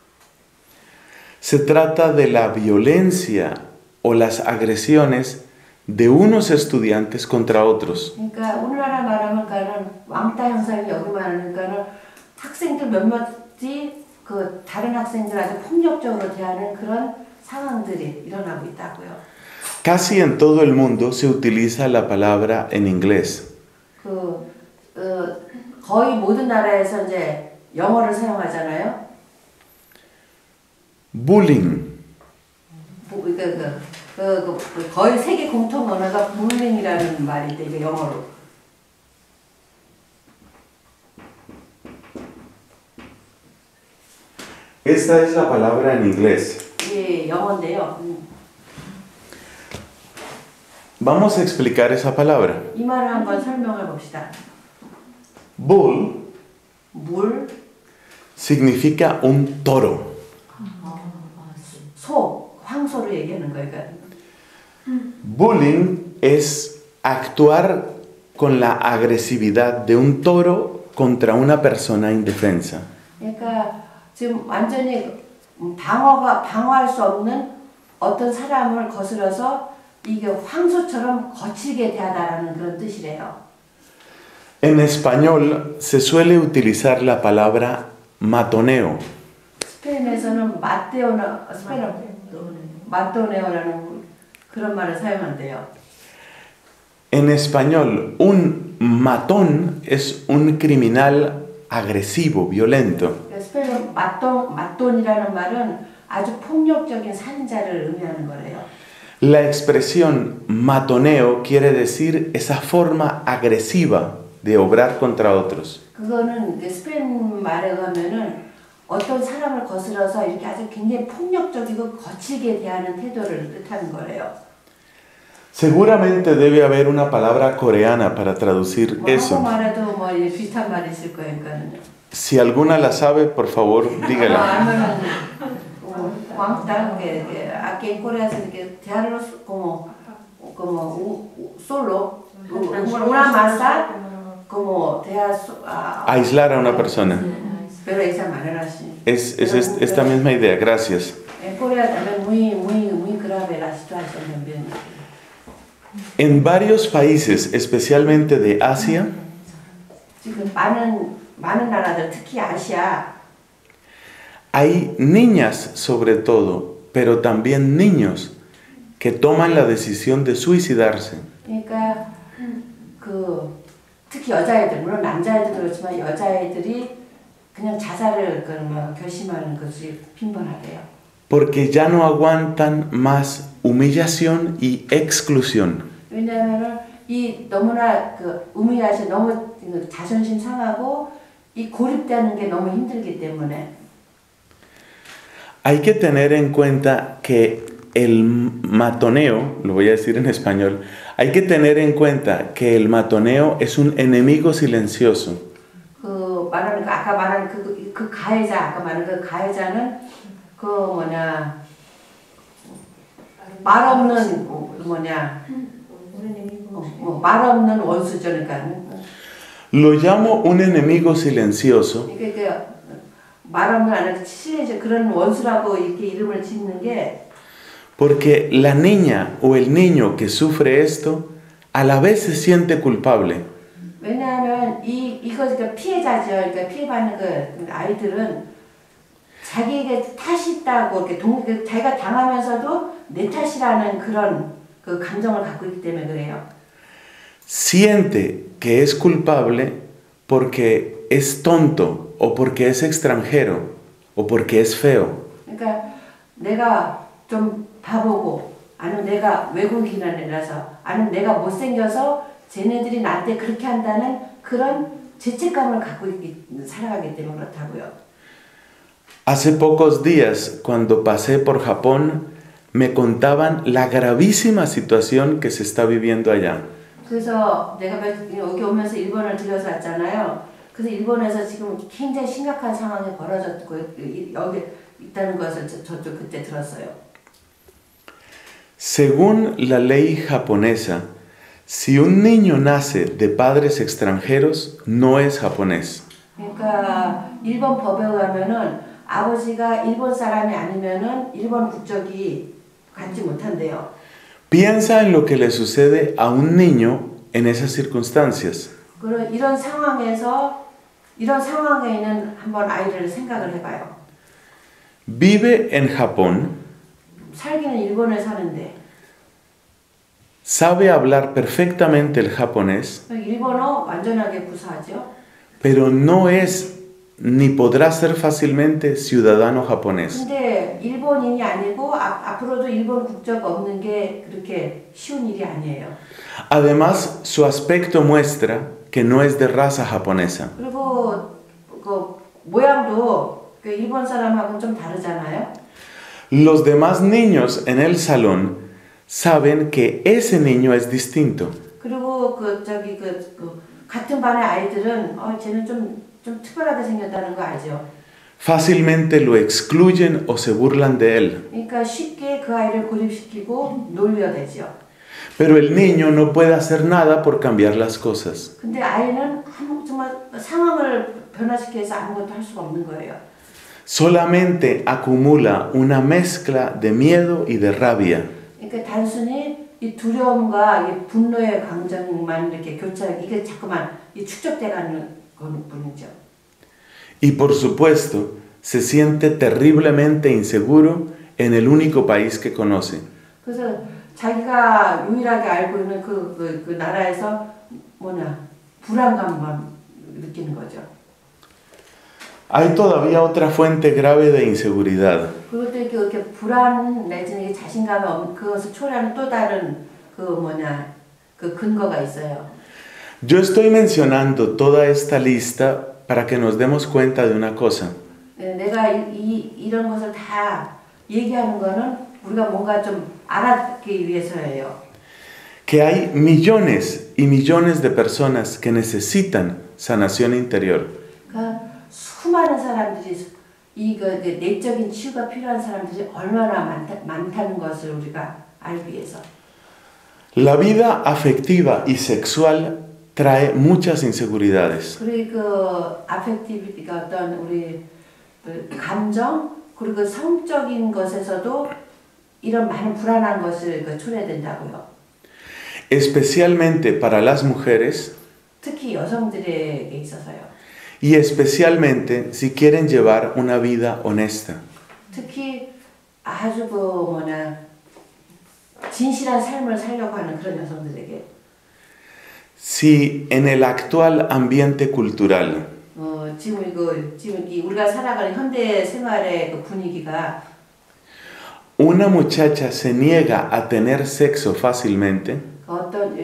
Se trata de la violencia o las agresiones de unos estudiantes contra otros. 그러니까 우리나라 말하면은 왕따 현상이 여기 말하니까는 학생들 몇몇이 그 다른 학생들 아주 폭력적으로 대하는 그런 상황들이 일어나고 있다고요. Casi en todo el mundo se utiliza la palabra en inglés. 거의 모든 나라에서 이제 영어를 사용하잖아요. Bullying. 거의 세계 공통 언어가 bullying이라는 말인데 이게 영어로. Esta es la palabra en inglés. 예, 영어인데요. Vamos a explicar esa palabra. 이 말을 한번 설명해 봅시다. Bull 물 significa un toro. 황소를 얘기하는 거예요. Bullying es actuar con la agresividad de un toro contra una persona indefensa. 그러니까 지금 완전히 방어할 수 없는 어떤 사람을 거스려서 이게 황소처럼 거칠게 대하다라는 그런 뜻이래요. En español se suele utilizar la palabra matoneo. 스페인에서는 마토네오라는 그런 말을 사용한대요. En español, un matón es un criminal agresivo, violento. 스페인어 마돈이라는 말은 아주 폭력적인 살인자를 의미하는 거래요. La expresión matoneo quiere decir esa forma agresiva de obrar contra otros. 그거는 스페인 말에 의하면은 어떤 사람을 거스러서 이렇게 아주 굉장히 폭력적이고 거칠게 대하는 태도를 뜻하는 거래요. Seguramente debe haber una palabra coreana para traducir eso. 한국말에도 뭐 비슷한 말이 있을 거니까요. Si alguna la sabe, por favor, dígala. aquí en Corea se diálogos como solo una masa como Aislar a una persona. Pero esa manera sí. Es esta misma idea, gracias. En Corea también muy grave la situación también. En varios países, especialmente de Asia, 지금 많은 나라들 특히 아시아 hay niñas sobre todo, pero también niños que toman la decisión de suicidarse. 그러니까 특히 여자애들 물론 남자애들도 그렇지만 여자애들이 그냥 자살을 결심하는 것이 빈번하대요. Porque ya no aguantan más humillación y exclusión. 왜냐하면은 이 너무나 우미하시 너무 자존심 상하고 이 고립되는 게 너무 힘들기 때문에. Hay que tener en cuenta que el matoneo, lo voy a decir en español, hay que tener en cuenta que el matoneo es un enemigo silencioso. 아까 말한 그 가해자, 아까 말한 그 가해자는 말 없는 말 없는 원수죠, 그러니까. Lo llamo un enemigo silencioso. 말 없는 아니 실례죠. 그런 원수라고 이렇게 이름을 짓는 게. Porque la niña o el niño que sufre esto a la vez se siente culpable. 왜냐하면 이거 피해자죠. 그러니까 피해받는 그 아이들은 자기에게 탓이 있다고 이렇게 자기가 당하면서도 내 탓이라는 그런 그 감정을 갖고 있기 때문에 그래요. Siente que es culpable porque es tonto o porque es extranjero o porque es feo. 그러니까 내가 좀 바보고 아니면 내가 외국인이라서 아니면 내가 못생겨서 쟤네들이 나한테 그렇게 한다는 그런 죄책감을 갖고 살아가기 때문에 그렇다고요. Hace pocos días, cuando pasé por Japón, me contaban la gravísima situación que se está viviendo allá. 그래서 내가 여기 오면서 일본을 들여서 왔잖아요. 그래서 일본에서 지금 굉장히 심각한 상황이 벌어졌고 여기 있다는 것을 저도 그때 들었어요. Según la ley japonesa, si un niño nace de padres extranjeros, no es japonés. 그러니까 일본 법에 의하면은 아버지가 일본 사람이 아니면은 일본 국적이 갖지 못한대요. Piensa en lo que le sucede a un niño en esas circunstancias. 이런 상황에 있는 한번 아이를 생각을 해봐요. Vive en Japón. 살기는 일본에 사는데. Sabe hablar perfectamente el japonés. 일본어 완전하게 구사하죠. Pero no es ni podrá ser fácilmente ciudadano japonés. 근데 일본인이 아니고 앞으로도 일본 국적 없는 게 그렇게 쉬운 일이 아니에요. Además, su aspecto muestra que no es de raza japonesa. 그리고 그 모양도 그 일본 사람하고는 좀 다르잖아요. Los demás niños en el salón saben que ese niño es distinto. 그리고 같은 반의 아이들은 쟤는 좀 특별하게 생겼다는 거 알죠? Fácilmente lo excluyen o se burlan de él. 그러니까 쉽게 그 아이를 고립시키고 놀려대죠. Pero el niño no puede hacer nada por cambiar las cosas. 근데 아이는 정말 상황을 변화시켜서 아무것도 할 수가 없는 거예요. Solamente acumula una mezcla de miedo y de rabia. 그러니까 단순히 이 두려움과 이 분노의 감정만 이렇게 교차하게 이게 자꾸만 이 축적돼가는 뿐이죠. Y por supuesto, se siente terriblemente inseguro en el único país que conoce. 그래서 자기가 유일하게 알고 있는 그 나라에서 불안감만 느끼는 거죠. Hay todavía otra fuente grave de inseguridad. 그리고 또 이렇게 불안 내지는 자신감이 없는 그것을 초래하는 또 다른 그 근거가 있어요. Yo estoy mencionando toda esta lista para que nos demos cuenta de una cosa. 내가 이런 것을 다 얘기하는 거는 우리가 뭔가 좀 알아듣기 위해서예요. Que hay millones y millones de personas que necesitan sanación interior. 그러니까 수많은 사람들이 내적인 치유가 필요한 사람들이 얼마나 많다는 것을 우리가 알기 위해서. La vida afectiva y sexual trae muchas inseguridades. 그리고 그 아펙티비티가 어떤 우리 감정 그리고 그 성적인 것에서도 이런 많은 불안한 것을 초래된다고요. Especialmente para las mujeres 특히 여성들에게 있어서요. y especialmente si quieren llevar una vida honesta. 특히 아주 진실한 삶을 살려고 하는 그런 여성들에게. Si en el actual ambiente cultural 지금 우리가 살아가는 현대 생활의 그 분위기가 una muchacha se niega a tener sexo fácilmente, 어떤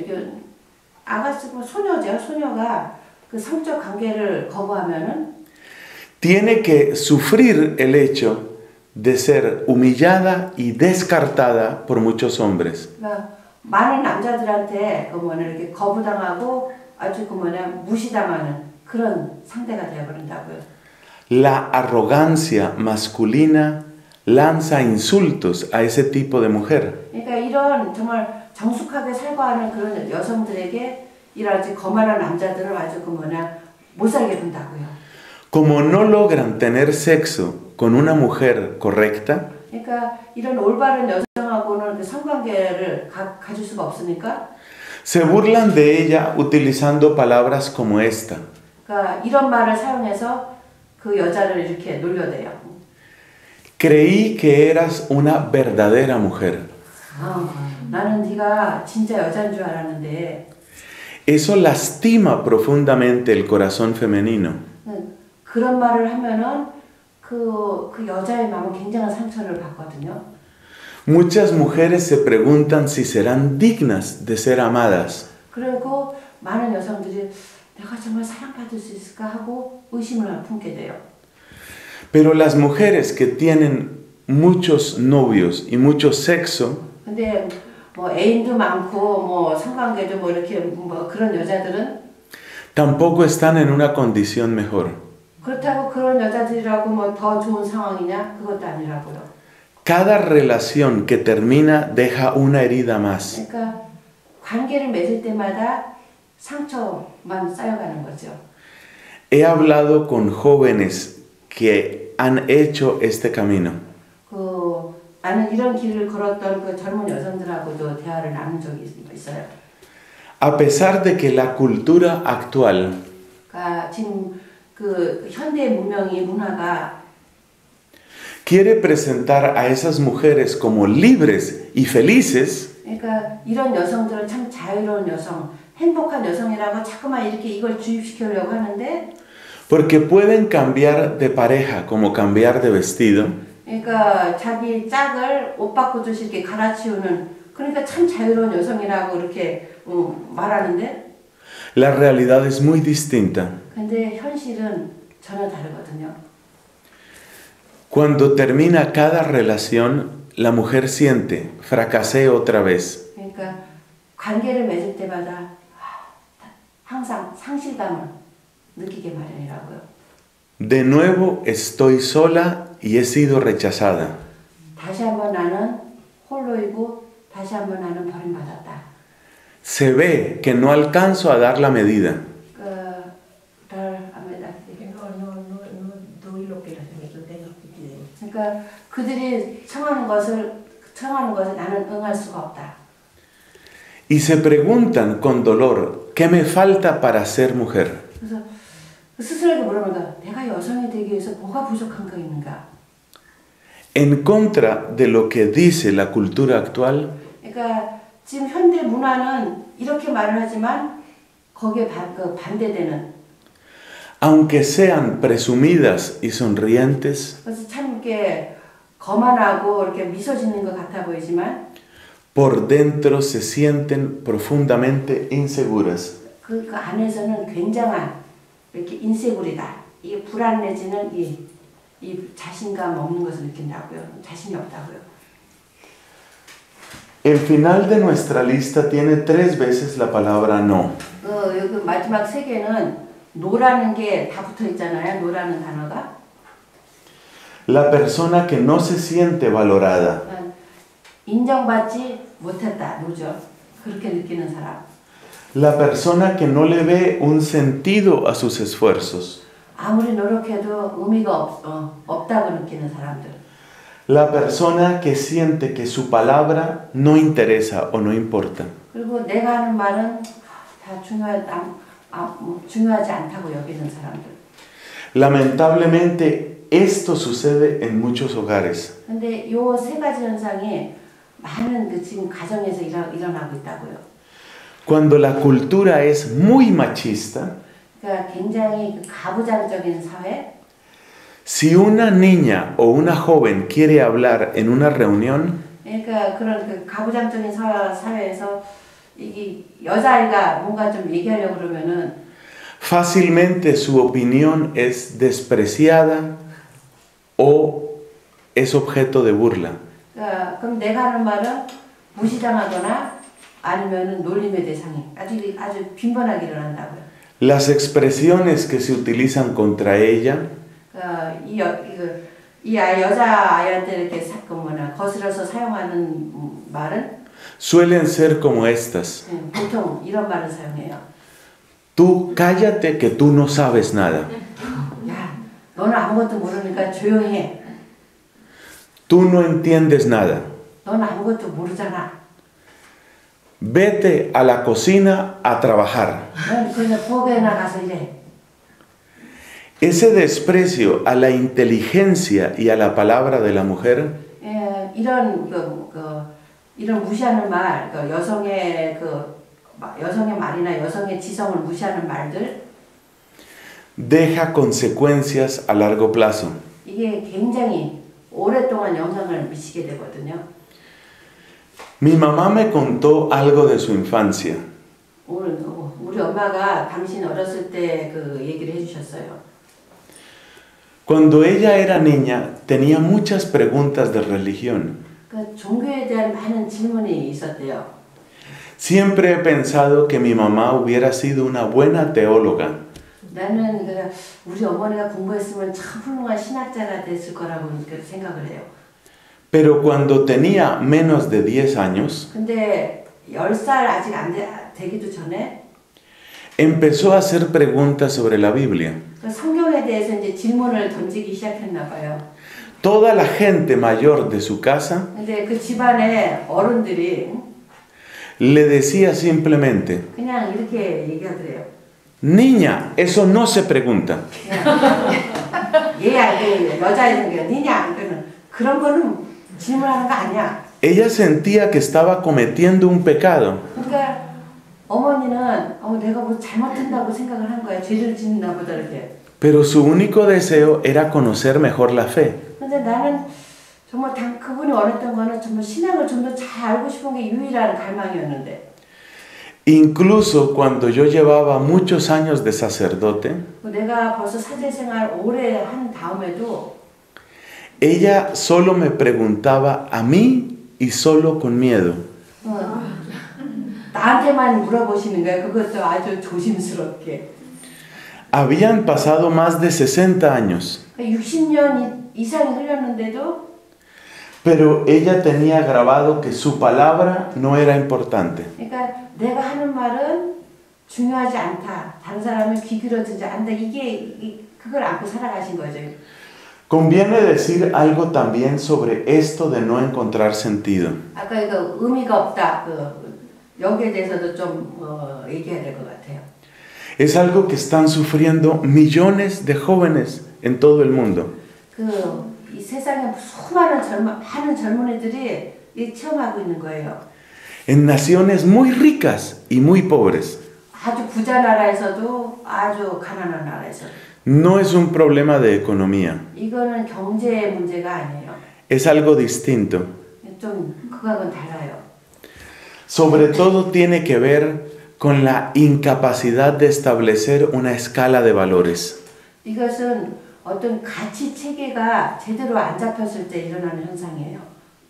아가씨고 소녀가 그 성적 관계를 거부하면은 tiene que sufrir el hecho de ser humillada y descartada por muchos hombres. 그러니까 많은 남자들한테 이렇게 거부당하고 아주 무시당하는 그런 상대가 되어버린다고요. La arrogancia masculina lanza insultos a ese tipo de mujer. 그러니까 이런 정말 정숙하게 살고하는 그런 여성들에게 이런 거만한 남자들을 아주 못 살게 본다고요. Como no logran tener sexo con una mujer correcta, 그러니까 이런 올바른 여성하고는 성관계를 가질 수가 없으니까 se burlan de ella utilizando palabras como esta. 그러니까 이런 말을 사용해서 그 여자를 이렇게 놀려대요. Creí que eras una verdadera mujer. 나는 네가 진짜 여자인 줄 알았는데. Eso lastima profundamente el corazón femenino. 그런 말을 하면은 그 여자의 마음은 굉장한 상처를 받거든요. Muchas mujeres se preguntan si serán dignas de ser amadas. 그리고 많은 여성들이 내가 정말 사랑받을 수 있을까 하고 의심을 품게 돼요. Pero las mujeres que tienen muchos novios y mucho sexo, 근데 애인도 많고 성관계도 이렇게 그런 여자들은 tampoco están en una condición mejor. 그렇다고 그런 여자들이라고 더 좋은 상황이냐? 그것도 아니라고요. Cada relación que termina deja una herida más. 그러니까 관계를 맺을 때마다 상처만 쌓여가는 거죠. He hablado con jóvenes que han hecho este camino. 나는 이런 길을 걸었던 그 젊은 여성들하고도 대화를 나눈 적이 있어요. A pesar de que la cultura actual 그러니까 지금 그 현대 문화가 quiere presentar a esas mujeres como libres y felices, 그러니까 이런 여성들은 참 자유로운 여성, 행복한 여성이라고 자꾸만 이렇게 이걸 주입시키려고 하는데 porque pueden cambiar de pareja como cambiar de vestido. 그러니까 자기 짝을 옷 바꾸듯이 이렇게 갈아치우는 그러니까 참 자유로운 여성이라고 이렇게 말하는데 La realidad es muy distinta. 근데 현실은 전혀 다르거든요. Cuando termina cada relación, la mujer siente, fracasé otra vez. 그러니까 관계를 맺을 때마다 항상 상실감을 느끼게 마련이라고요. De nuevo estoy sola y he sido rechazada. 다시 한번 나는 홀로이고 다시 한번 나는 버림받았다. Se ve que no alcanzo a dar la medida. 그러니까 그들이 청하는 것을 나는 응할 수가 없다. Y se preguntan con dolor, ¿qué me falta para ser mujer? 그래서 스스로에게 물어보니까 내가 여성이 되기 위해서 뭐가 부족한 거 있는가? En contra de lo que dice la cultura actual, 그러니까 지금 현대 문화는 이렇게 말을 하지만 거기에 반대되는. aunque sean presumidas y sonrientes, 그래서 참 이렇게 거만하고 이렇게 미소 짓는 것 같아 보이지만 por dentro se sienten profundamente inseguras. 그 안에서는 굉장한 이렇게 인세구리다. 이게 불안해지는 이 자신감 없는 것을 느낀다고요. 자신이 없다고요. El final de nuestra lista tiene 3 veces la palabra no. 여기 마지막 세 개는 노라는 게 다 붙어 있잖아요. 노라는 단어가. La persona que no se siente valorada. 인정받지 못했다. 노죠. 그렇게 느끼는 사람. La persona que no le ve un sentido a sus esfuerzos. 아무리 노력해도 의미가 없다고 느끼는 사람들. La persona que siente que su palabra no interesa o no importa. 그리고 내가 하는 말은 다 중요하지 않다고 여기는 사람들. Lamentablemente, esto sucede en muchos hogares. 근데 요 세 가지 현상이 많은 지금 가정에서 일어나고 있다고요. Cuando la cultura es muy machista, 그러니까 굉장히 가부장적인 사회. si una niña o una joven quiere hablar en una reunión, 그러니까 그런 가부장적인 사회에서 이 여자아이가 뭔가 좀 얘기하려고 그러면은 fácilmente su opinión es despreciada o es objeto de burla. 그러니까 그럼 내가 하는 말은 무시당하거나 아니면은 놀림의 대상이 아주 빈번하게 일어난다고요. Las expresiones que se utilizan contra ella 이 여자아이한테 이렇게 거슬러서 사용하는 말은 suelen ser como estas. 보통 이런 말을 사용해요. Tú cállate que tú no sabes nada. 야, 너는 아무것도 모르니까 조용히 해. Tú no entiendes nada. 너는 아무것도 모르잖아. Vete a la cocina a trabajar. 넌 그냥 부엌에 나가서 일해. Ese desprecio a la inteligencia y a la palabra de la mujer 이런 무시하는 말, 여성의 말이나 여성의 지성을 무시하는 말들 deja consecuencias a largo plazo. 이게 굉장히 오랫동안 영향을 미치게 되거든요. Mi mamá me contó algo de su infancia. 우리 엄마가 당신 어렸을 때 그 얘기를 해주셨어요. Cuando ella era niña, tenía muchas preguntas de religión. 그 종교에 대한 많은 질문이 있었대요. Siempre he pensado que mi mamá hubiera sido una buena teóloga. 나는 우리 어머니가 공부했으면 참 훌륭한 신학자가 됐을 거라고 생각을 해요. Pero cuando tenía menos de 10 años, 근데 10살 아직 되기도 전에 empezó a hacer preguntas sobre la Biblia. 성경에 대해서 이제 질문을 던지기 시작했나 봐요. Toda la gente mayor de su casa 근데 그 집안의 어른들이 le decía simplemente, 그냥 이렇게 얘기하더래요. Niña, eso no se pregunta. 얘야, 여자애는 니냐, 그런 거는 질문하는 거 아니야. Ella sentía que estaba cometiendo un pecado. 그러니까 어머니는 내가 뭐 잘못한다고 생각을 한 거야. 죄를 짓나 보다 이렇게. Pero su único deseo era conocer mejor la fe. 근데 나는 정말 그분이 원했던 거는 정말 신앙을 좀 더 잘 알고 싶은 게 유일한 갈망이었는데. Incluso cuando yo llevaba muchos años de sacerdote, 내가 벌써 사제 생활 오래 한 다음에도 ella solo me preguntaba a mí y solo con miedo. 나한테만 물어보시는 거야. 그것도 아주 조심스럽게. Habían pasado más de 60 años. 60년 이상이 흘렀는데도 Pero ella tenía grabado que su palabra no era importante. 그러니까 내가 하는 말은 중요하지 않다. 다른 사람은 귀 기울여주지 않는다. 그걸 안고 살아가신 거죠. Conviene decir algo también sobre esto de no encontrar sentido. 아까 의미가 없다. 여기에 대해서도 좀 얘기해야 될 것 같아요. Es algo que están sufriendo millones de jóvenes en todo el mundo. 이 세상에 많은 젊은이들이 이 체험하고 있는 거예요. En naciones muy ricas y muy pobres. 아주 부자 나라에서도 아주 가난한 나라에서도. No es un problema de economía. 이거는 경제 문제가 아니에요. Es algo distinto. 좀 그거하고는 달라요. Sobre todo tiene que ver con la incapacidad de establecer una escala de valores. 이것은 어떤 가치 체계가 제대로 안 잡혔을 때 일어나는 현상이에요.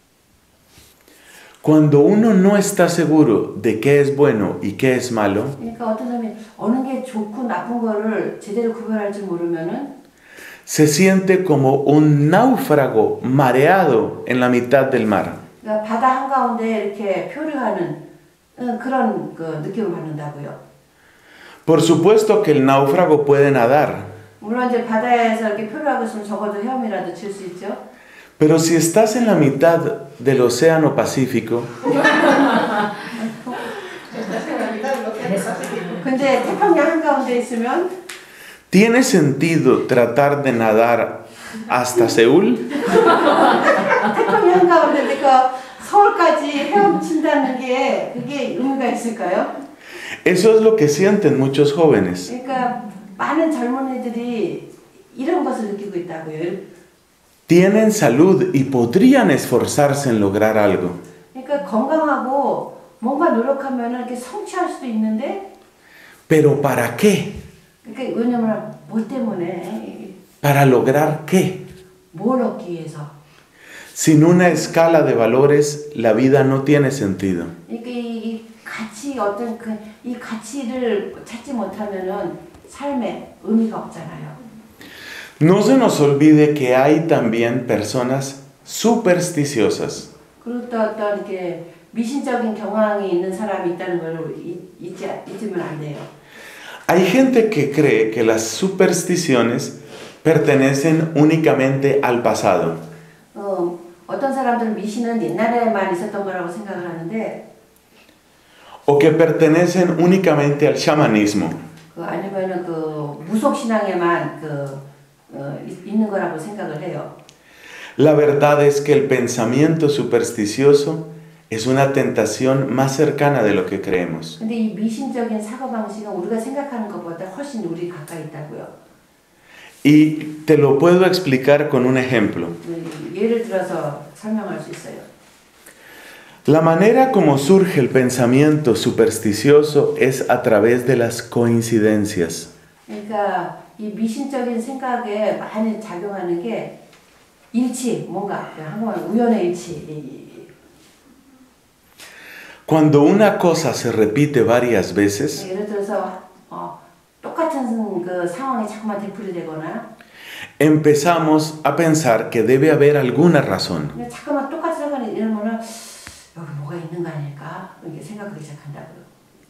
Cuando uno no está seguro de qué es bueno y qué es malo, 그러니까 어떤 사람이 어느 게 좋고 나쁜 거를 제대로 구별할 줄 모르면은 se siente como un náufrago mareado en la mitad del mar. 그러니까 바다 한가운데 이렇게 표류하는 그런 느낌을 받는다고요. Por supuesto que el náufrago puede nadar, 물론 이제 바다에서 이렇게 표류하고 있으면 적어도 헤엄이라도 칠 수 있죠. pero si estás en la mitad del océano Pacífico, 근데 태평양 한가운데 있으면 ¿tiene sentido tratar de nadar hasta Seúl? 태평양 한가운데 서울까지 헤엄친다는 게 그게 의미가 있을까요? Eso es lo que sienten muchos jóvenes. 그러니까 많은 젊은이들이 이런 것을 느끼고 있다고요. Tienen salud y podrían esforzarse en lograr algo. 그러니까 건강하고 뭔가 노력하면 이렇게 성취할 수도 있는데 ¿Pero para qué? 그러니까 왜냐면 뭐 때문에 ¿Para lograr qué? 뭘 얻기 위해서 Sin una escala de valores, la vida no tiene sentido. 그러니까 이 가치 어떤 이 가치를 찾지 못하면은 삶에 의미가 없잖아요. No se nos olvide que hay también personas supersticiosas. 그리고 또 어떤 이렇게 미신적인 경향이 있는 사람이 있다는 걸 잊으면 안 돼요. Hay gente que cree que las supersticiones pertenecen únicamente al pasado. 어떤 사람들은 미신은 옛날에만 있었던 거라고 생각을 하는데, o que pertenecen únicamente al chamanismo. 아니면은 무속 신앙에만 있는 거라고 생각을 해요. La verdad es que el pensamiento supersticioso es una tentación más cercana de lo que creemos. 근데 이 미신적인 사고 방식은 우리가 생각하는 것보다 훨씬 우리 가까이 있다고요. Y te lo puedo explicar con un ejemplo. 예를 들어서 설명할 수 있어요. La manera como surge el pensamiento supersticioso es a través de las coincidencias. 그러니까 이 미신적인 생각에 많이 작용하는 게 일치, 뭔가 한국말 우연의 일치. Cuando una cosa se repite varias veces, 예를 들어서 똑같은 상황이 자꾸만 되풀이되거나 empezamos a pensar que debe haber alguna razón. 자꾸만 똑같은 상황이 이러면은 여기 뭐가 있는 거 아닐까? 이렇게 생각하기 시작한다고요.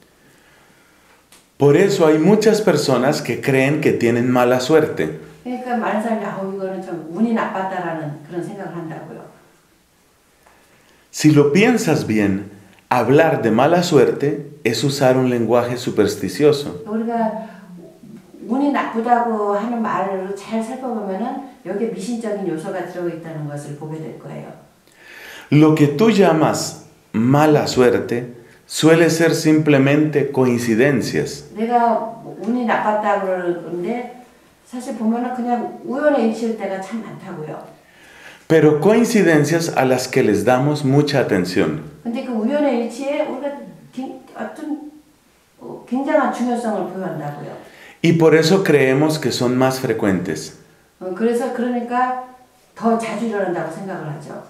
Por eso hay muchas personas que creen que tienen mala suerte. 그러니까 많은 사람들이 이거는 좀 운이 나빴다라는 그런 생각을 한다고요. Si lo piensas bien, hablar de mala suerte es usar un lenguaje supersticioso. 우리가 운이 나쁘다고 하는 말을 잘 살펴보면은 여기에 미신적인 요소가 들어있다는 것을 보게 될 거예요. Lo que tú llamas mala suerte suele ser simplemente coincidencias. 내가 운이 나빴다고 그러는데 사실 보면은 그냥 우연의 일치일 때가 참 많다고요. Pero coincidencias a las que les damos mucha atención. 근데 그 우연의 일치에 우리가 어떤 굉장한 중요성을 부여한다고요. Y por eso creemos que son más frecuentes. 그러니까 더 자주 일어난다고 생각을 하죠.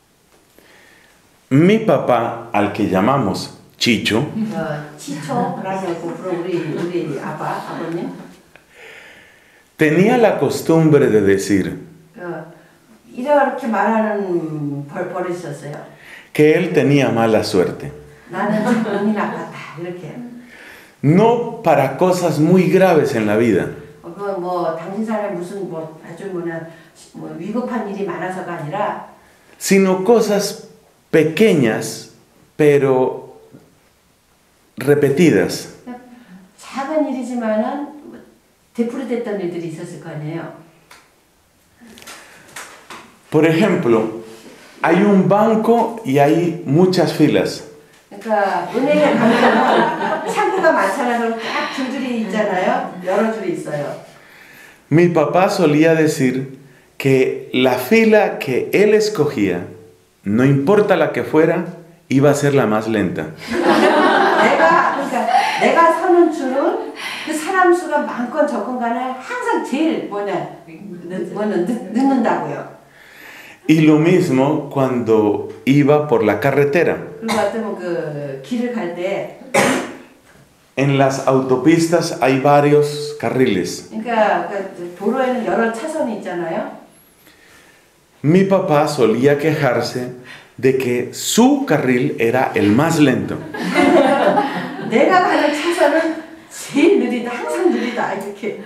Mi papá, al que llamamos Chicho, 치초라고 부르는 우리 아버님, tenía la costumbre de decir 이렇게 말하는 버릇이 있었어요. que él tenía mala suerte. 나는 운이 나빴다 이렇게. No para cosas muy graves en la vida, 당신 삶에 무슨 아주 위급한 일이 많아서가 아니라 sino cosas pequeñas pero repetidas. 작은 작은 일이지만은 되풀이됐던 일들이 있었을 거 아니에요. Por ejemplo, hay un banco y hay muchas filas. 그러니까 은행에 가면 창구가 많잖아요. 딱 줄줄이 있잖아요. 여러 줄이 있어요. Mi papá solía decir que la fila que él escogía, no importa la que fuera, iba a ser la más lenta. 내가 서는 줄은 그 사람 수가 많건 적건 간에 항상 제일 늦는다고요. Y lo mismo cuando iba por la carretera. 그리고 어떤 그 길을 갈 때 En las autopistas hay varios carriles. 그러니까 도로에는 여러 차선이 있잖아요. Mi papá solía quejarse de que su carril era el más lento. 내가 가는 차선은 제일 느리다, 항상 느리다 이렇게.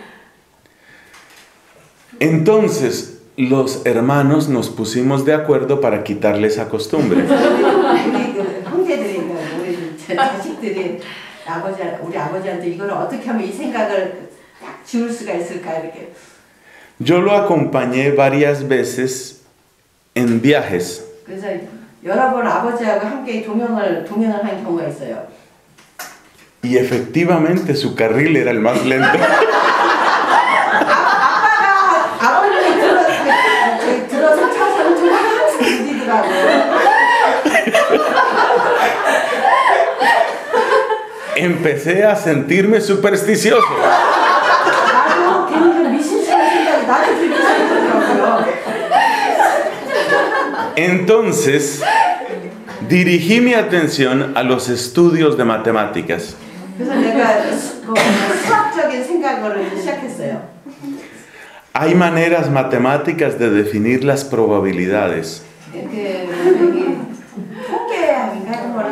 Entonces los hermanos nos pusimos de acuerdo para quitarle esa costumbre. 우리 그 형제들이 우리 자식들이 우리 아버지한테 이걸 어떻게 하면 이 생각을 딱 지울 수가 있을까 이렇게. Yo lo acompañé varias veces en viajes. 그래서 여러 번 아버지하고 함께 동행을 한 경우가 있어요. Y efectivamente su carril era el más lento. 아버님이 들어서 차선은 정말 항상 느리더라고요. Empecé a sentirme supersticioso. 나도 괜히 좀 미신스러운 생각이 나도 들기 시작하더라고요. Entonces dirigí mi atención a los estudios de matemáticas. 그래서 내가 수학적인 생각을 시작했어요. Hay maneras matemáticas de definir las probabilidades. 통계학인가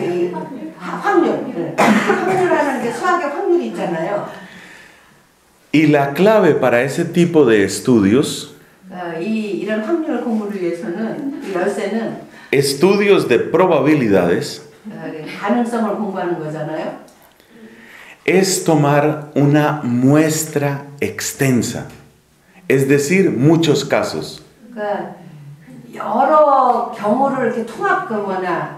확률이라는 게 수학의 확률이 있잖아요. Y la clave para ese tipo de estudios, 이런 확률 공부를 위해서는 열쇠는 estudios de probabilidades, 가능성을 공부하는 거잖아요. es tomar una muestra extensa, es decir, muchos casos. 그러니까 여러 경우를 이렇게 통합하거나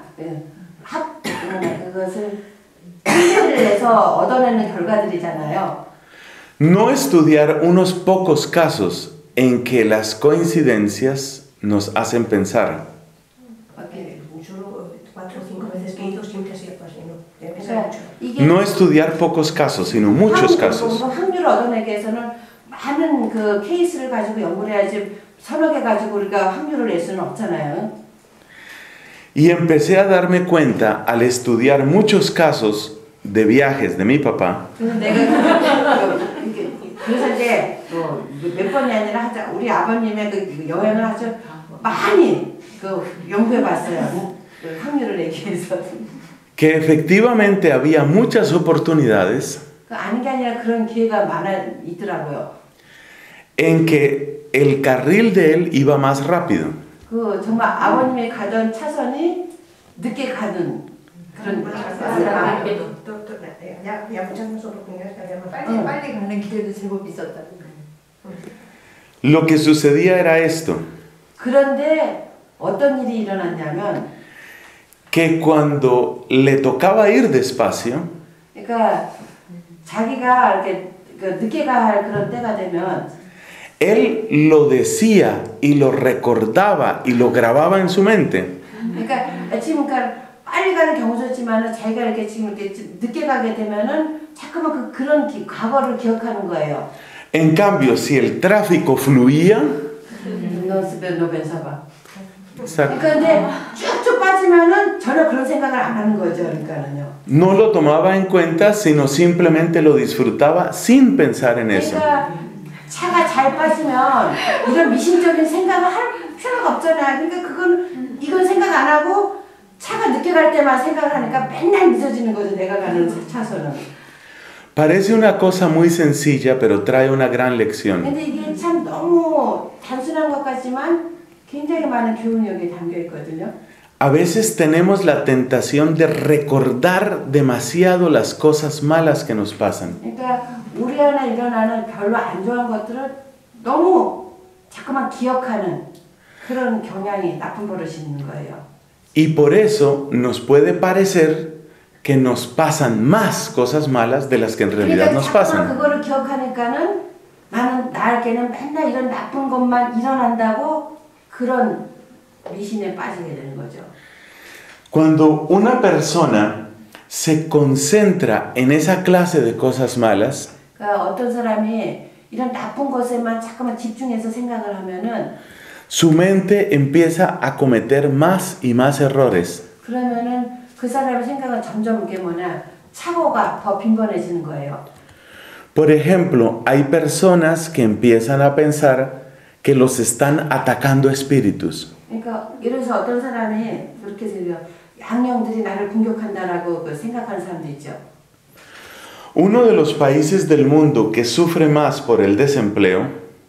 그것을 통계를 내서 얻어내는 결과들이잖아요. No estudiar unos pocos casos en que las coincidencias nos hacen pensar. Solo 4 o 5 veces que he ido siempre ha sido así, ¿no? No estudiar pocos casos, sino muchos casos. 확률을 얻어내기 위해서는 많은 그 케이스를 가지고 연구를 해야지 서너 개 가지고 우리가 확률을 낼 수는 없잖아요. Y empecé a darme cuenta al estudiar muchos casos de viajes de mi papá. 그래서 이제 몇 번이 아니라 우리 아버님의 그 여행을 아주 많이 연구해봤어요. 확률을 내기 위해서. Que efectivamente había muchas oportunidades 아닌 게 아니라 그런 기회가 있더라고요. en que el carril de él iba más rápido. 정말 아버님이 가던 차선이 늦게 가는 그런 빨리 가는 길에도 제법 있었다고. Lo que sucedía era esto, 그런데 어떤 일이 일어났냐면 que cuando le tocaba ir despacio, 그러니까 자기가 이렇게 늦게 갈 그런 때가 되면 él lo decía y lo recordaba y lo grababa en su mente. 그러니까 지금 빨리 가는 경우도 있지만 자기가 이렇게 지금 이렇게 늦게 가게 되면은 자꾸만 그런 과거를 기억하는 거예요. En cambio, si el tráfico fluía, 그런데 쭉쭉 빠지면은 전혀 그런 생각을 안 하는 거죠. 그러니까는요. no lo tomaba en cuenta, sino simplemente lo disfrutaba sin pensar en eso. 그러니까 차가 잘 빠지면 이런 미심적인 생각을 할 필요가 없잖아요. 그러니까 이건 생각 안 하고 차가 늦게 갈 때만 생각을 하니까 맨날 늦어지는 거죠. 내가 가는 차선은. Parece una cosa muy sencilla, pero trae una gran lección. 근데 이게 참 너무 단순한 것 같지만 굉장히 많은 교훈이 여기 담겨 있거든요. a veces tenemos la tentación de recordar demasiado las cosas malas que nos pasan. 그러니까 우리 안에 일어나는 별로 안 좋은 것들을 너무 자꾸만 기억하는 그런 경향이 나쁜 버릇이 있는 거예요. Y por eso nos puede parecer que nos pasan más cosas malas de las que en realidad 그러니까 nos 자꾸만 pasan. 그거를 기억하니까는 나에게는 맨날 이런 나쁜 것만 일어난다고 그런 미신에 빠지게 되는 거죠. Cuando una persona se concentra en esa clase de cosas malas, 그러니까 어떤 사람이 이런 나쁜 것에만 자꾸만 집중해서 생각을 하면은 su mente empieza a cometer más y más errores. 그러면은 그 사람의 생각은 점점 이게 뭐냐 착오가 더 빈번해지는 거예요. Por ejemplo, hay personas que empiezan a pensar que los están atacando espíritus. 그러니까 예를 들어서 어떤 사람이 그렇게 생각해요. 양령들이 나를 공격한다라고 생각하는 사람도 있죠. Uno de los países del mundo que sufre más por el desempleo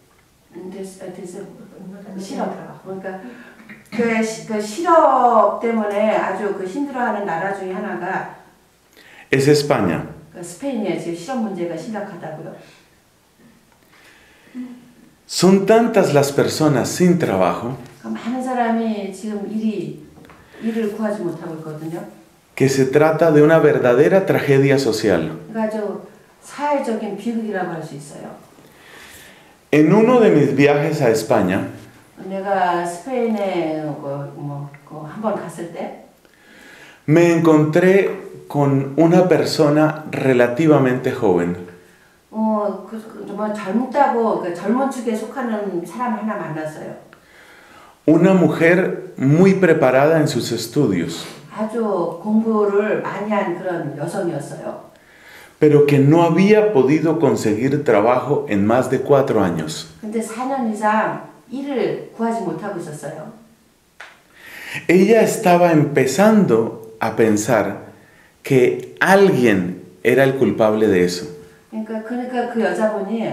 실업. 그러니까 그 실업 때문에 아주 그 힘들어하는 나라 중에 하나가 es España. 스페인이에요. 지금 실업 문제가 심각하다고요. Son tantas las personas sin trabajo 많은 사람이 지금 일을 구하지 못하고 있거든요. que se trata de una verdadera tragedia social. 그러니까 아주 사회적인 비극이라고 할 수 있어요. En uno de mis viajes a España, 내가 스페인에 한번 갔을 때 me encontré con una persona relativamente joven. 정말 젊다고 그 젊은 축에 속하는 사람 하나 만났어요. Una mujer muy preparada en sus estudios, 아주 공부를 많이 한 그런 여성이었어요. pero que no había podido conseguir trabajo en más de 4 años. 근데 4년 이상 일을 구하지 못하고 있었어요. Ella estaba empezando a pensar que alguien era el culpable de eso. 그러니까 그 여자분이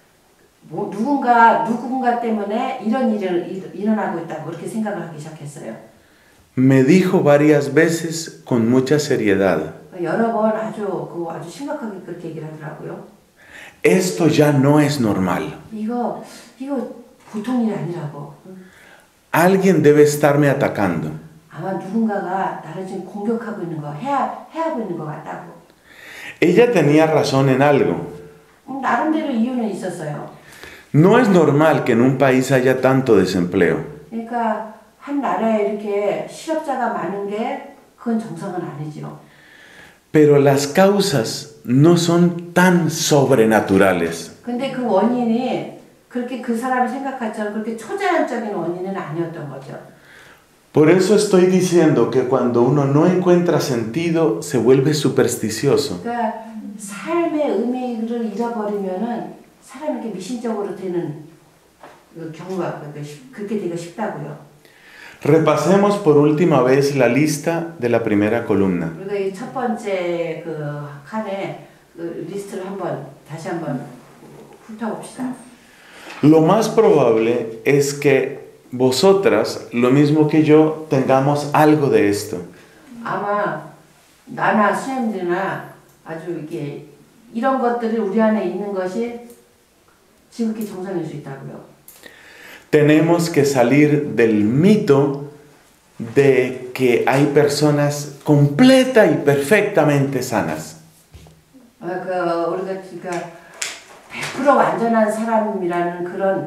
누군가 때문에 이런 일이 일어나고 있다고 그렇게 생각을 하기 시작했어요. Me dijo varias veces con mucha seriedad, 여러 번 아주 심각하게 그렇게 얘기를 하더라고요. esto ya no es normal. 이거 보통 일이 아니라고. Alguien debe estarme atacando. 아마 누군가가 나를 지금 공격하고 있는 거, 해하고 있는 것 같다고. Ella tenía razón en algo. 나름대로 이유는 있었어요. No es normal que en un país haya tanto desempleo. 그러니까 한 나라에 이렇게 실업자가 많은 게 그건 정상은 아니죠. Pero las causas no son tan sobrenaturales. 근데 그 원인이 그렇게 그 사람이 생각했처럼 그렇게 초자연적인 원인은 아니었던 거죠. Por eso estoy diciendo que cuando uno no encuentra sentido, se vuelve supersticioso. 그러니까 삶의 의미를 잃어버리면은 사람이 이렇게 미신적으로 되는 그 경우가 그렇게 되기가 쉽다고요. Repasemos por última vez la lista de la primera columna. 우리가 이 첫 번째 그 칸에 그 리스트를 다시 한번 훑어봅시다. Lo más probable es que vosotras, lo mismo que yo, tengamos algo de esto. 아마 나나 수녀님들이나 아주 이렇게 이런 것들이 우리 안에 있는 것이 지극히 정상일 수 있다고요. Tenemos que salir del mito de que hay personas completa y perfectamente sanas. 우리가 그러니까 100% 완전한 사람이라는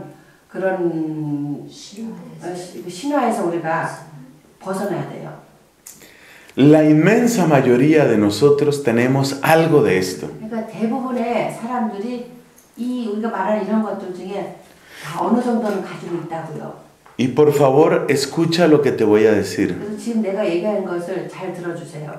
그런 신화에서 우리가 벗어나야 돼요. La inmensa mayoría de nosotros tenemos algo de esto. 그러니까 대부분의 사람들이 우리가 말하는 이런 것들 중에 다 어느 정도는 가지고 있다고요. Y por favor, escucha lo que te voy a decir. 그래서 지금 내가 얘기하는 것을 잘 들어주세요.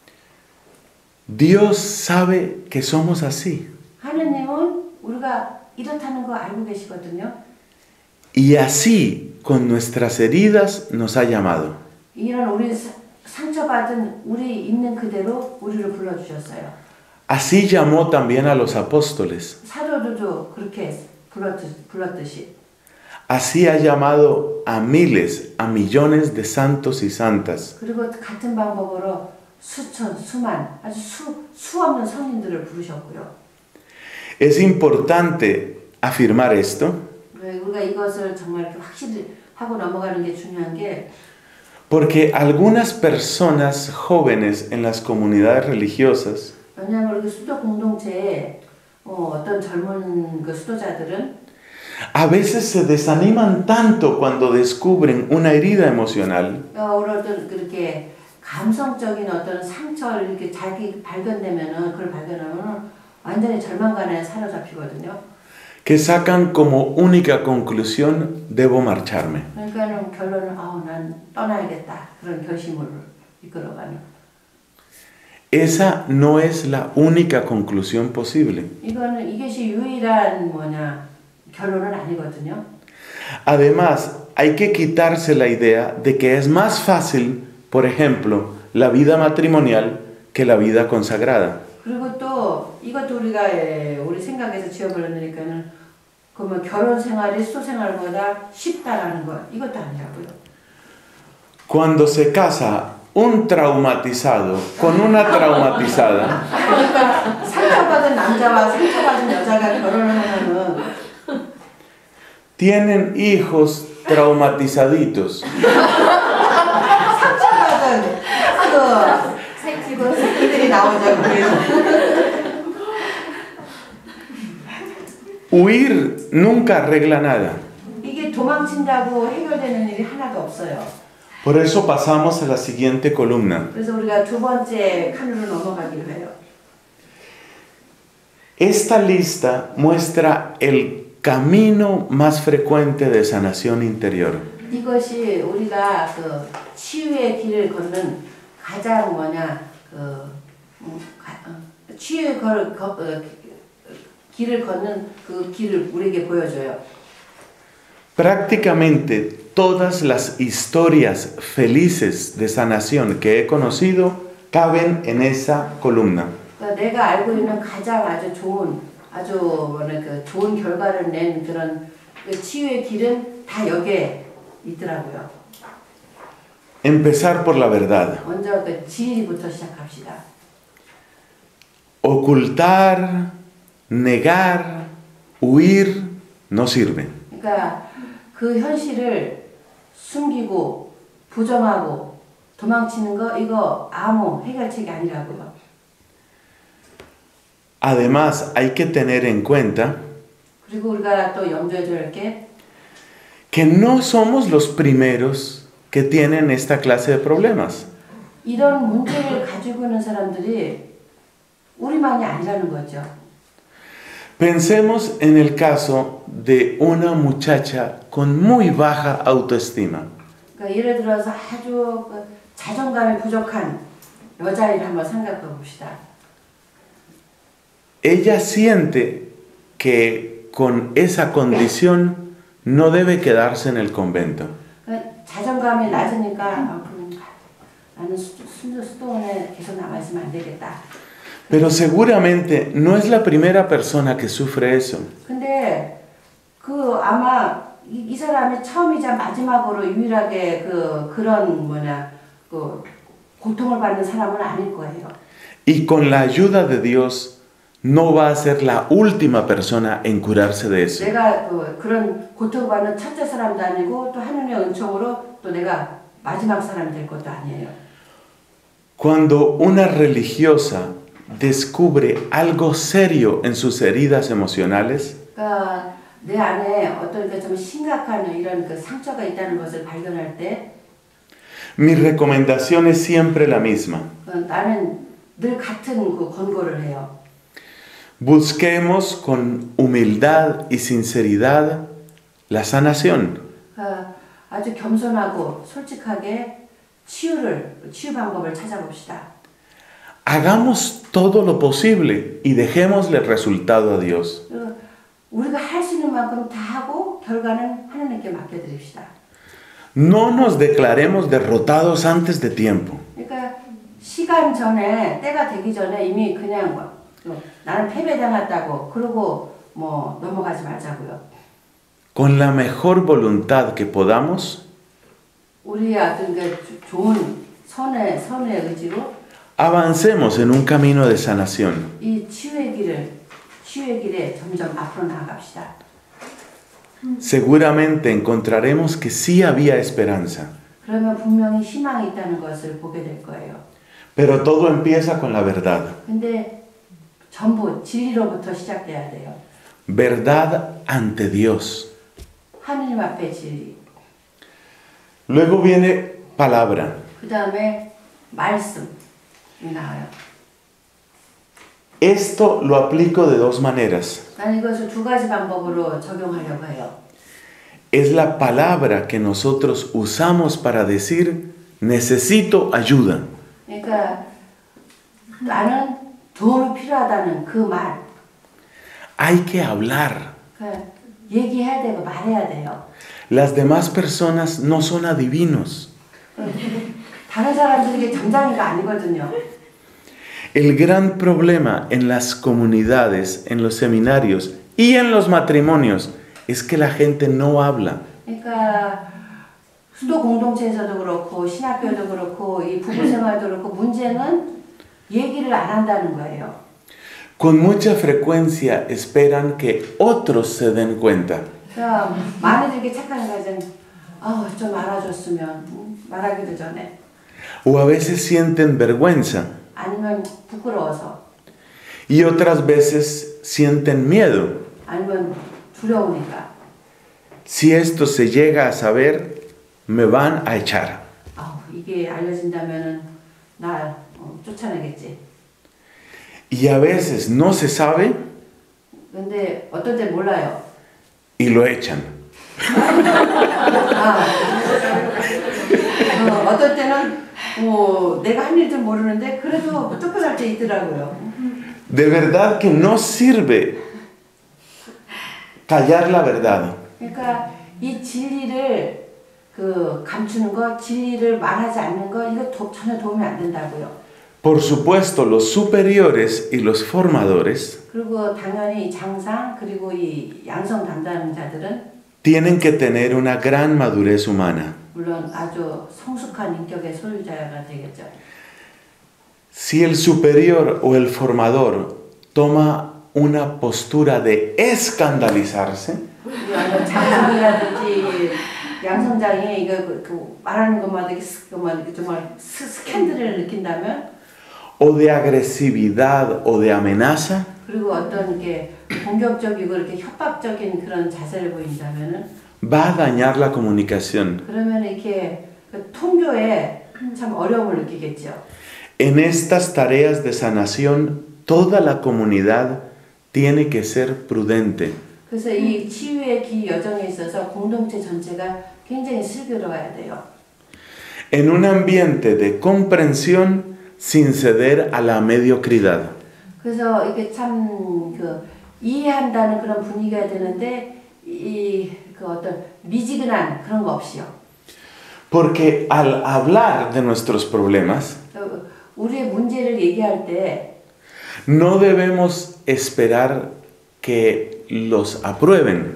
Dios sabe que somos así. 하느님은 우리가 이렇다는 거 알고 계시거든요. Y así, con nuestras heridas, nos ha llamado. 이런 우리 상처받은 우리 있는 그대로 우리를 불러주셨어요. Así llamó también a los apóstoles. 사도들도 그렇게 불렀듯이. Así ha llamado a miles, a millones de santos y santas. 그리고 같은 방법으로 수천, 수만, 아주 수 없는 성인들을 부르셨고요. Es importante afirmar esto 우리가 이것을 정말 이렇게 확실히 하고 넘어가는 게 중요한 게 porque algunas personas jóvenes en las comunidades religiosas 왜냐하면 우리 수도 공동체에 어떤 젊은 그 수도자들은 a veces se desaniman tanto cuando descubren una herida emocional 우리 어떤 그렇게 감성적인 어떤 상처를 이렇게 자기 발견되면은 그걸 발견하면은 완전히 절망감에 사로잡히거든요. que sacan como única conclusión debo marcharme. 그러니까는 결론은 난 떠나야겠다 그런 결심을 이끌어가는. Esa no es la única conclusión posible. 이것이 유일한 결론은 아니거든요. Además, hay que quitarse la idea de que es más fácil, por ejemplo, la vida matrimonial que la vida consagrada. 그리고 또 이것도 우리가 우리 생각에서 지어버리니까는 그러면 결혼 생활이 수도 생활보다 쉽다라는 거 이것도 아니라고요. Cuando se casa un traumatizado con una traumatizada, 그러니까 상처받은 남자와 상처받은 여자가 결혼을 하면은 tienen hijos traumatizaditos. 상처받은 그 새끼들이 나오죠. Huir nunca arregla nada. 이게 도망친다고 해결되는 일이 하나도 없어요. Por eso pasamos a la siguiente columna. 그래서 우리가 두 번째 칸으로 넘어가기로 해요. Esta lista muestra el camino más frecuente de sanación interior. 이것이 우리가 그 치유의 길을 걷는 가장 치유의 길을 걷는 그 길을 우리에게 보여줘요. Prácticamente todas las historias felices de sanación que he conocido caben en esa columna. 그러니까 내가 알고 있는 가장 아주 좋은 좋은 결과를 낸 그런 그 치유의 길은 다 여기에 있더라고요. Empezar por la verdad. 먼저 그 진리부터 시작합시다. Ocultar, negar, huir no sirve. 그러니까 그 현실을 숨기고 부정하고 도망치는 거 이거 아무 해결책이 아니라고요. Además, hay que tener en cuenta 그리고 우리가 또 염두에 둘 게 que no somos los primeros que tienen esta clase de problemas. 이런 문제를 가지고 있는 사람들이 우리만이 아니라는 거죠. Pensemos en el caso de una muchacha con muy baja autoestima. 그러니까 예를 들어서 아주 자존감이 부족한 여자를 한번 생각해 봅시다. Ella siente que con esa condición no debe quedarse en el convento. 그러니까 자존감이 낮으니까 나는 수도원에 계속 남아 있으면 안 되겠다. Pero seguramente no es la primera persona que sufre eso. 근데 아마 이 사람이 처음이자 마지막으로 유일하게 그런 고통을 받는 사람은 아닐 거예요. Y con la ayuda de Dios no va a ser la última persona en curarse de eso. 내가 그런 고통받는 첫째 사람도 아니고 또 하느님의 은총으로 또 내가 마지막 사람이 될 것도 아니에요. Cuando una religiosa descubre algo serio en sus heridas emocionales, 그러니까 내 안에 어떤 좀 심각한 이런 상처가 있다는 것을 발견할 때, mi recomendación es siempre la misma. 나는 늘 같은 권고를 해요. Busquemos con humildad y sinceridad la sanación. 아주 겸손하고 솔직하게 치유 방법을 찾아봅시다. Hagamos todo lo posible y dejémosle el resultado a Dios. 우리가 할 수 있는 만큼 다 하고 결과는 하나님께 맡겨드립시다. No nos declaremos derrotados antes de tiempo. 그러니까 시간 전에 때가 되기 전에 이미 그냥 나는 패배당했다고 그러고 넘어가지 말자고요. con la mejor voluntad que podamos, 우리의 어떤 그 좋은 선의 의지로 avancemos en un camino de sanación. 이 치유의 길에 점점 앞으로 나아갑시다. Seguramente encontraremos que sí había esperanza, 그러면 분명히 희망이 있다는 것을 보게 될 거예요. pero todo empieza con la verdad. 근데 전부 진리로부터 시작돼야 돼요. Verdad ante Dios. 하느님 앞에 진리. Luego viene palabra. 그 다음에 말씀이 나와요. Esto lo aplico de dos maneras. 난 이것을 두 가지 방법으로 적용하려고 해요. Es la palabra que nosotros usamos para decir necesito ayuda. 그러니까 나는 도움이 필요하다는 그 말. Hay que hablar. 그러니까 얘기해야 되고 말해야 돼요. Las demás personas no son adivinos. 다른 사람들에게 점장이가 아니거든요. El gran problema en las comunidades, en los seminarios y en los matrimonios es que la gente no habla. 그러니까 수도 공동체에서도 그렇고 신학교도 그렇고 이 부부 생활도 그렇고 문제는 얘기를 안 한다는 거예요. Con mucha frecuencia esperan que otros se den cuenta. 그러니까 많이들 착각하는 거죠. 좀 알아줬으면 말하기도 전에. O a veces sienten vergüenza 아니면 부끄러워서. y otras veces sienten miedo. 아니면 두려우니까. Si esto se llega a saber, me van a echar. 이게 알려진다면은 나 쫓아내겠지. Y a veces no se sabe 근데 어떤 때 몰라요. y lo echan. 어떤 때는 내가 한 일도 모르는데 그래도 쫓겨날 때 있더라고요. De verdad que no sirve callar la verdad. 그러니까 이 진리를 감추는 거, 진리를 말하지 않는 거 이거 전혀 도움이 안 된다고요. Por supuesto, los superiores y los formadores 그리고 당연히 장상 그리고 이 양성 담당자들은 tienen que tener una gran madurez humana. 물론 아주 성숙한 인격의 소유자가 되겠죠. Si el superior o el formador toma una postura de escandalizarse, 장성이라든지 양성장이 이거 말하는 것마다 정말 스캔들을 느낀다면, o de agresividad o de amenaza, 그리고 어떤 게 공격적이고 이렇게 협박적인 그런 자세를 보인다면은, va a dañar la comunicación. 그러면 이렇게 통교에 참 어려움을 느끼겠죠. En estas tareas de sanación, toda la comunidad tiene que ser prudente. 그래서 이 치유의 기 여정에 있어서 공동체 전체가 굉장히 슬기로워야 돼요. En un ambiente de comprensión sin ceder a la mediocridad. 그래서 이게 참 이해한다는 그런 분위기가 되는데 그 어떤 미지근한 그런 거 없이요. Porque al hablar de nuestros problemas, 우리의 문제를 얘기할 때 no debemos esperar que los aprueben.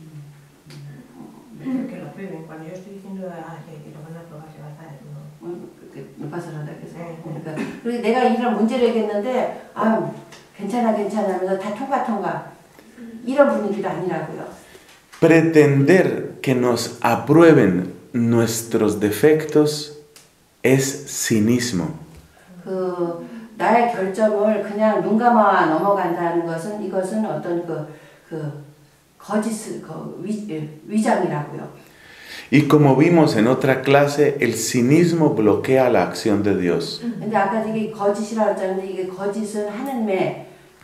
Que lo aprueben. Cuando yo estoy diciendo que lo van a aprobar, se va a estar, no pasa nada. 그러니까 그리고 내가 이런 문제를 얘기했는데 괜찮아 하면서 다 통과 이런 분위기도 아니라고요. Pretender que nos aprueben nuestros defectos es cinismo. 나의 결점을 그냥 눈 감아 넘어간다는 것은 이것은 어떤 거짓 위장이라고요. Y como vimos en otra clase, el cinismo bloquea la acción de Dios. 근데 아까 이게 거짓이라고 했잖아요. 이게 거짓은 하나님의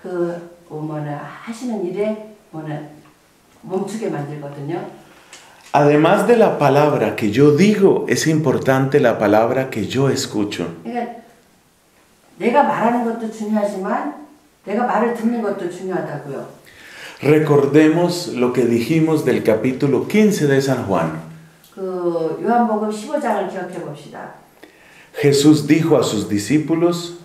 하시는 일에 멈추게 만들거든요. Además de la palabra que yo digo, es importante la palabra que yo escucho. 그러니까 내가 말하는 것도 중요하지만 내가 말을 듣는 것도 중요하다고요. Recordemos lo que dijimos del capítulo 15 de San Juan. 요한복음 15장을 기억해 봅시다. Jesús dijo a sus discípulos,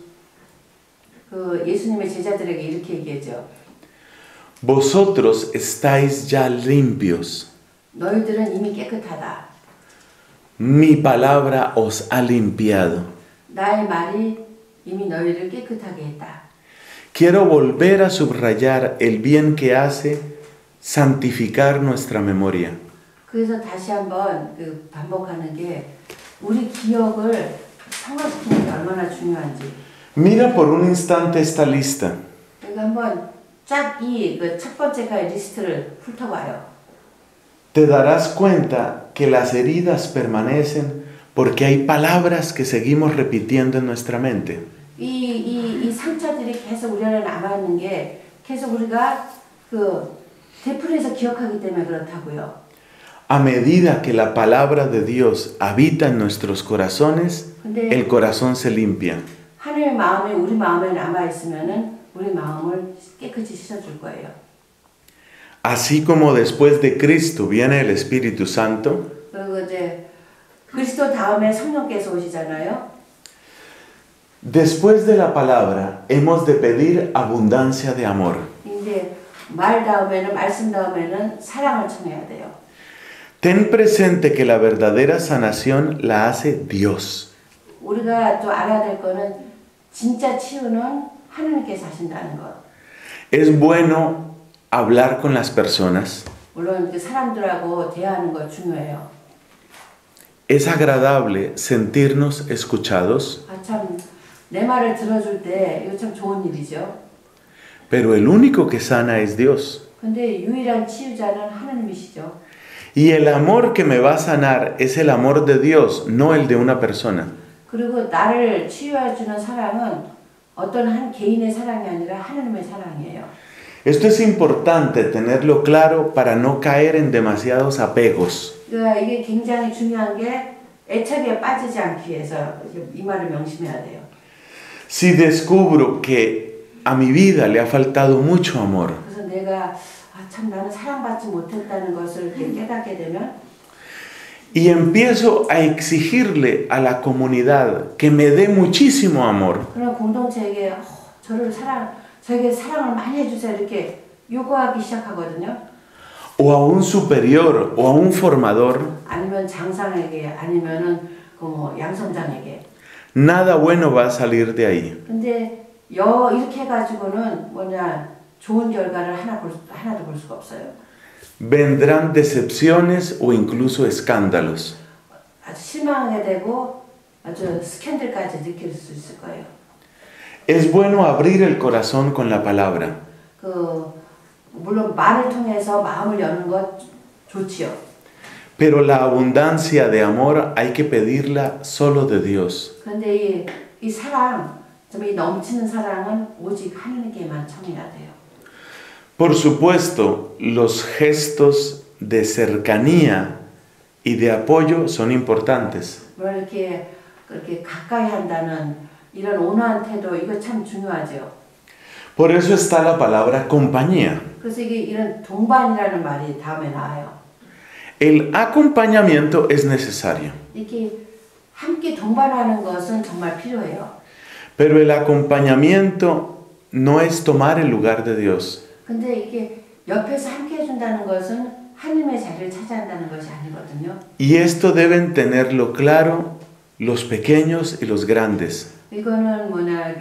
예수님의 제자들에게 이렇게 얘기했죠. Vosotros estáis ya limpios 너희들은 이미 깨끗하다. Mi palabra os ha limpiado. 나의 말이 이미 너희를 깨끗하게 했다. Quiero volver a subrayar el bien que hace santificar nuestra memoria. 그래서 다시 한번 반복하는 게 우리 기억을 성화시키는 게 얼마나 중요한지. Mira por un instante esta lista. 그러니까 한번 쫙 이 첫 번째까지 리스트를 훑어봐요. Te darás cuenta que las heridas permanecen porque hay palabras que seguimos repitiendo en nuestra mente. 이 상처들이 계속 우리 안에 남아있는 게 계속 우리가 되풀이해서 기억하기 때문에 그렇다고요. A medida que la palabra de Dios habita en nuestros corazones, el corazón se limpia. 하나님의 마음이 우리 마음에 남아있으면은 우리 마음을 깨끗이 씻어줄 거예요. Así como después de Cristo viene el Espíritu Santo, 그리고 이제 그리스도 다음에 성령께서 오시잖아요. después de la palabra hemos de pedir abundancia de amor. 이제 말 다음에는 말씀 다음에는 사랑을 청해야 돼요. Ten presente que la verdadera sanación la hace Dios. 우리가 또 알아야 될 거는 진짜 치유는 하나님께서 하신다는 것. Es bueno hablar con las personas. 물론 그 사람들하고 대화하는 거 중요해요. Es agradable sentirnos escuchados, 참 내 말을 들어줄 때 이거 참 좋은 일이죠. pero el único que sana es Dios. 근데 유일한 치유자는 하나님이시죠. Y el amor que me va a sanar es el amor de Dios, no el de una persona. 그리고 나를 치유해 주는 사랑은 어떤 한 개인의 사랑이 아니라 하나님의 사랑이에요. Esto es importante tenerlo claro para no caer en demasiados apegos. 그러니까 이게 굉장히 중요한 게 애착에 빠지지 않기 위해서 이 말을 명심해야 돼요. Si descubro que a mi vida le ha faltado mucho amor, 그래서 내가 참 나는 사랑받지 못했다는 것을 깨닫게 되면 y empiezo a exigirle a la comunidad que me dé muchísimo amor, 그런 공동체에게 저에게 사랑을 많이 해주세요 이렇게 요구하기 시작하거든요. o a un superior o a un formador, 아니면 장상에게 아니면은 양선장에게. nada bueno va a salir de ahí. 근데 이렇게 해가지고는 좋은 결과를 하나도 볼 수가 없어요. Vendrán decepciones o incluso escándalos. 아주 실망하게 되고 아주 스캔들까지 느낄 수 있을 거예요. Es bueno abrir el corazón con la palabra. 물론 말을 통해서 마음을 여는 것 좋지요. Pero la abundancia de amor hay que pedirla solo de Dios. 그런데 이 사랑, 이 넘치는 사랑은 오직 하나님께만 청해야 돼요. Por supuesto, los gestos de cercanía y de apoyo son importantes. 이렇게 그렇게 가까이 한다는 이런 온화한 태도 이거 참 중요하죠. Por eso está la palabra compañía. 그래서 이런 동반이라는 말이 다음에 나와요. El acompañamiento es necesario. 이렇게 함께 동반하는 것은 정말 필요해요. Pero el acompañamiento no es tomar el lugar de Dios. 근데 이게 옆에서 함께 해준다는 것은 하나님의 자리를 차지한다는 것이 아니거든요. Y esto deben tenerlo claro los pequeños y los grandes. 이거는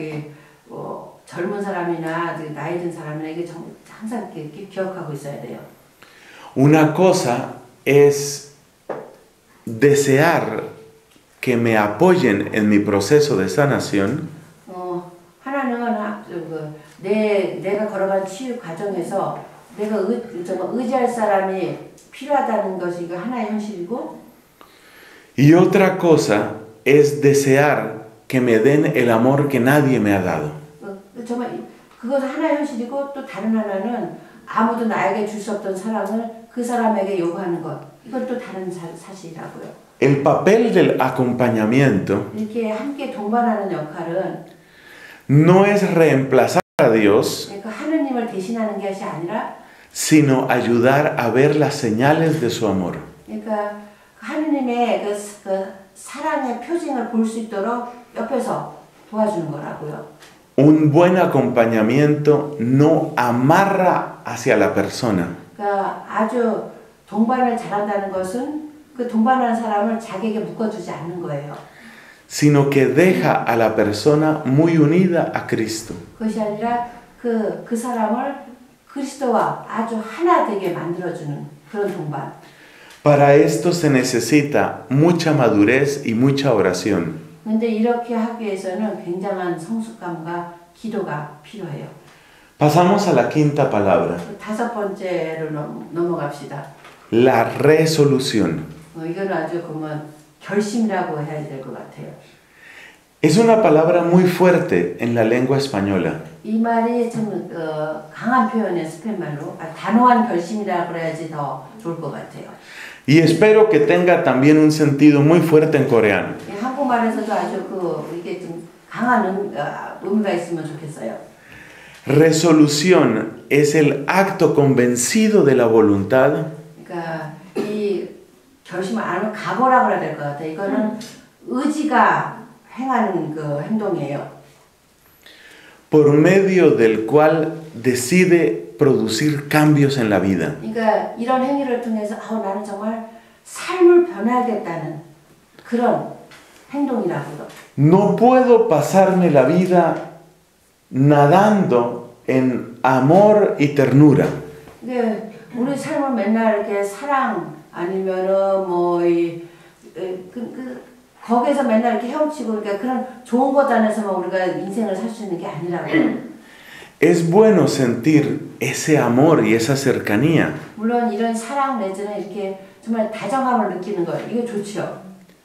젊은 사람이나 나이 든 사람이나 이게 항상 이렇게 기억하고 있어야 돼요. Una cosa es desear que me apoyen en mi proceso de sanación. 하나는 내가 걸어간 치유 과정에서 내가 정말 의지할 사람이 필요하다는 것이 이거 하나의 현실이고. Y otra cosa es desear que me den el amor que nadie me ha dado. 정말 그것은 하나의 현실이고 또 다른 하나는 아무도 나에게 줄 수 없던 사랑을 그 사람에게 요구하는 것. 이건 또 다른 사실이라고요. El papel del acompañamiento 이렇게 함께 동반하는 역할은 no es reemplazar a Dios, 그러니까 하느님을 대신하는 것이 아니라 sino ayudar a ver las señales de su amor. 그러니까 하느님의 그 사랑의 표징을 볼 수 있도록 옆에서 도와주는 거라고요. Un buen acompañamiento no amarra hacia la persona, 그러니까 아주 동반을 잘한다는 것은 그 동반하는 사람을 자기에게 묶어두지 않는 거예요. sino que deja a la persona muy unida a Cristo. 그것이 아니라 그 사람을 그리스도와 아주 하나 되게 만들어주는 그런 동반. Para esto se necesita mucha madurez y mucha oración. 근데 이렇게 하기 위해서는 굉장한 성숙감과 기도가 필요해요. Pasamos a la quinta palabra, 다섯 번째로 넘어갑시다. la resolución. 이건 아주 그러면 결심이라고 해야 될 것 같아요. Es una palabra muy fuerte en la lengua española. 이 말이 좀 강한 표현이에요. 스페인 말로. 단호한 결심이라고 그래야지 더 좋을 것 같아요. Y espero que tenga también un sentido muy fuerte en coreano. 한국말에서도 아주 이게 좀 강한 의미가 있으면 좋겠어요. Resolución es el acto convencido de la voluntad 그러니까 이 결심을 안 하면 각오라고 해야 될 것 같아요. 이거는 의지가 행하는 그 행동이에요. por medio del cual decide producir cambios en la vida. 그러니까 이런 행위를 통해서 나는 정말 삶을 변화하겠다는 그런 행동이라고요. No puedo pasarme la vida nadando en amor y ternura. 근데 우리 삶을 맨날 이렇게 사랑 아니면은 거기에서 맨날 이렇게 헤엄치고 그러니까 그런 좋은 것 안에서만 우리가 인생을 살 수 있는 게 아니라고요. Es bueno sentir ese amor y esa cercanía. 물론 이런 사랑 내지는 이렇게 정말 다정함을 느끼는 거 이게 좋죠.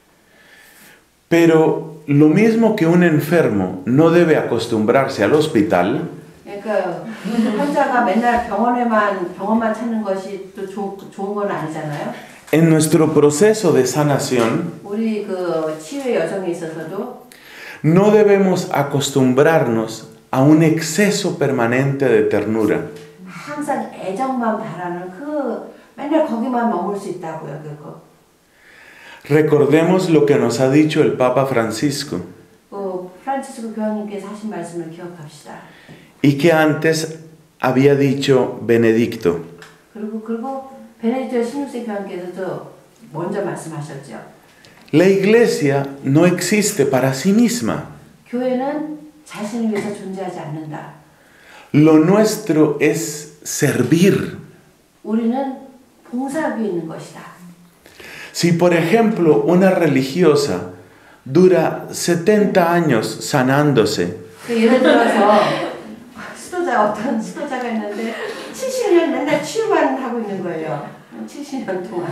Pero lo mismo que un enfermo no debe acostumbrarse al hospital, 그러니까 환자가 맨날 병원만 찾는 것이 또 좋은 건 아니잖아요. en nuestro proceso de sanación 우리 그 치유의 여정에 있어서도 no debemos acostumbrarnos a un exceso permanente de ternura. 항상 애정만 바라는 맨날 거기만 머물 수 있다고요, 그거. Recordemos lo que nos ha dicho el Papa Francisco 프란치스코 교황님께서 하신 말씀을 기억합시다. y que antes había dicho Benedicto. 그리고 베네딕토 16세 교황께서도 먼저 말씀하셨죠. La iglesia no existe para sí misma. 교회는 자신을 위해서 존재하지 않는다. Lo nuestro es servir. 우리는 봉사하고 있는 것이다. Si por ejemplo una religiosa dura 70 años sanándose, 예를 들어서 어떤 수도자가 있는데 70년 맨날 치유만 하고 있는 거예요. 70년 동안.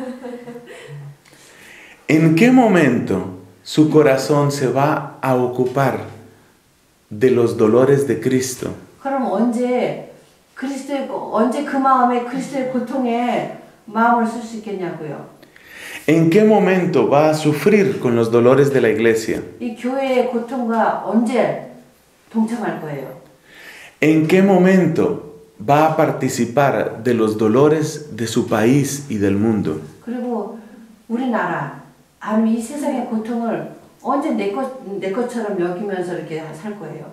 ¿En qué momento su corazón se va a ocupar de los dolores de Cristo? 그럼 언제 그 마음에 그리스도의 고통에 마음을 쓸 수 있겠냐고요. ¿En qué momento va a sufrir con los dolores de la iglesia? 이 교회의 고통과 언제 동참할 거예요? ¿En qué momento va a participar de los dolores de su país y del mundo? 그리고 우리나라 아니면 이 세상의 고통을 언제 내 것처럼 여기면서 이렇게 살 거예요?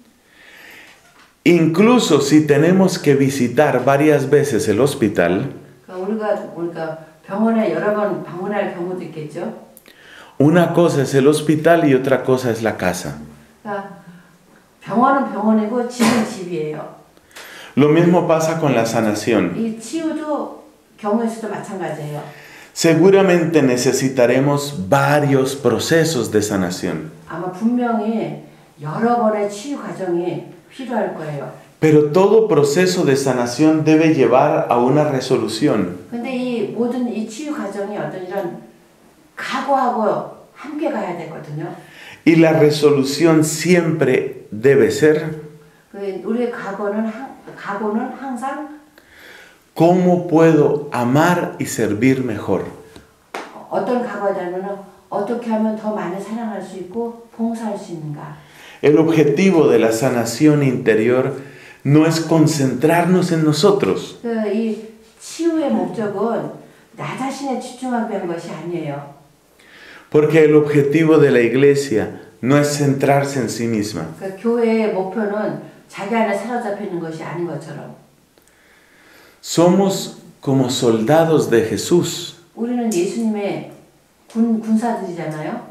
Incluso si tenemos que visitar varias veces el hospital, 우리가 병원에 여러 번 방문할 경우도 있겠죠. una cosa es el hospital y otra cosa es la casa. 그러니까 병원은 병원이고 집은 집이에요. Lo mismo pasa con la sanación. 이 치유도 경우에서도 마찬가지예요. Seguramente necesitaremos varios procesos de sanación. 아마 분명히 여러 번의 치유 과정이 필요할 거예요. Pero todo proceso de sanación debe llevar a una resolución. 근데 이 모든 이 치유 과정이 어떤 이런 각오하고 함께 가야 되거든요. Y la resolución siempre debe ser 우리의 각오는 항상 ¿cómo puedo amar y servir mejor? 어떤 각오냐면은 어떻게 하면 더 많이 사랑할 수 있고 봉사할 수 있는가. El objetivo de la sanación interior no es concentrarnos en nosotros. 이 치유의 목적은 나 자신에 집중하기 위한 것이 아니에요. Porque el objetivo de la iglesia no es centrarse en sí misma. 그러니까 교회의 목표는 자기 안에 사로잡혀 있는 것이 아닌 것처럼. Somos como soldados de Jesús. 우리는 예수님의 군사들이잖아요.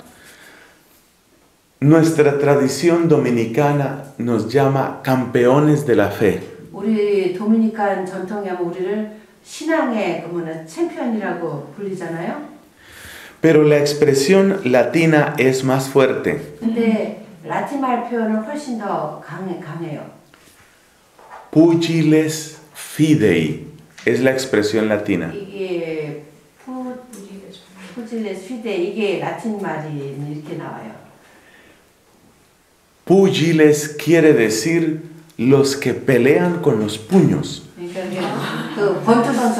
Nuestra tradición dominicana nos llama campeones de la fe. 우리 도미니칸 전통에 하면 우리를 신앙의 챔피언이라고 불리잖아요. Pero la expresión latina es más fuerte. 근데 라틴말 표현은 훨씬 더 강해요. Pugiles fidei es la expresión latina. 이게 푸질레스 휘데 이게 라틴 말이 이렇게 나와요. Pugiles quiere decir los que pelean con los puños. 그러니까 그 권투 선수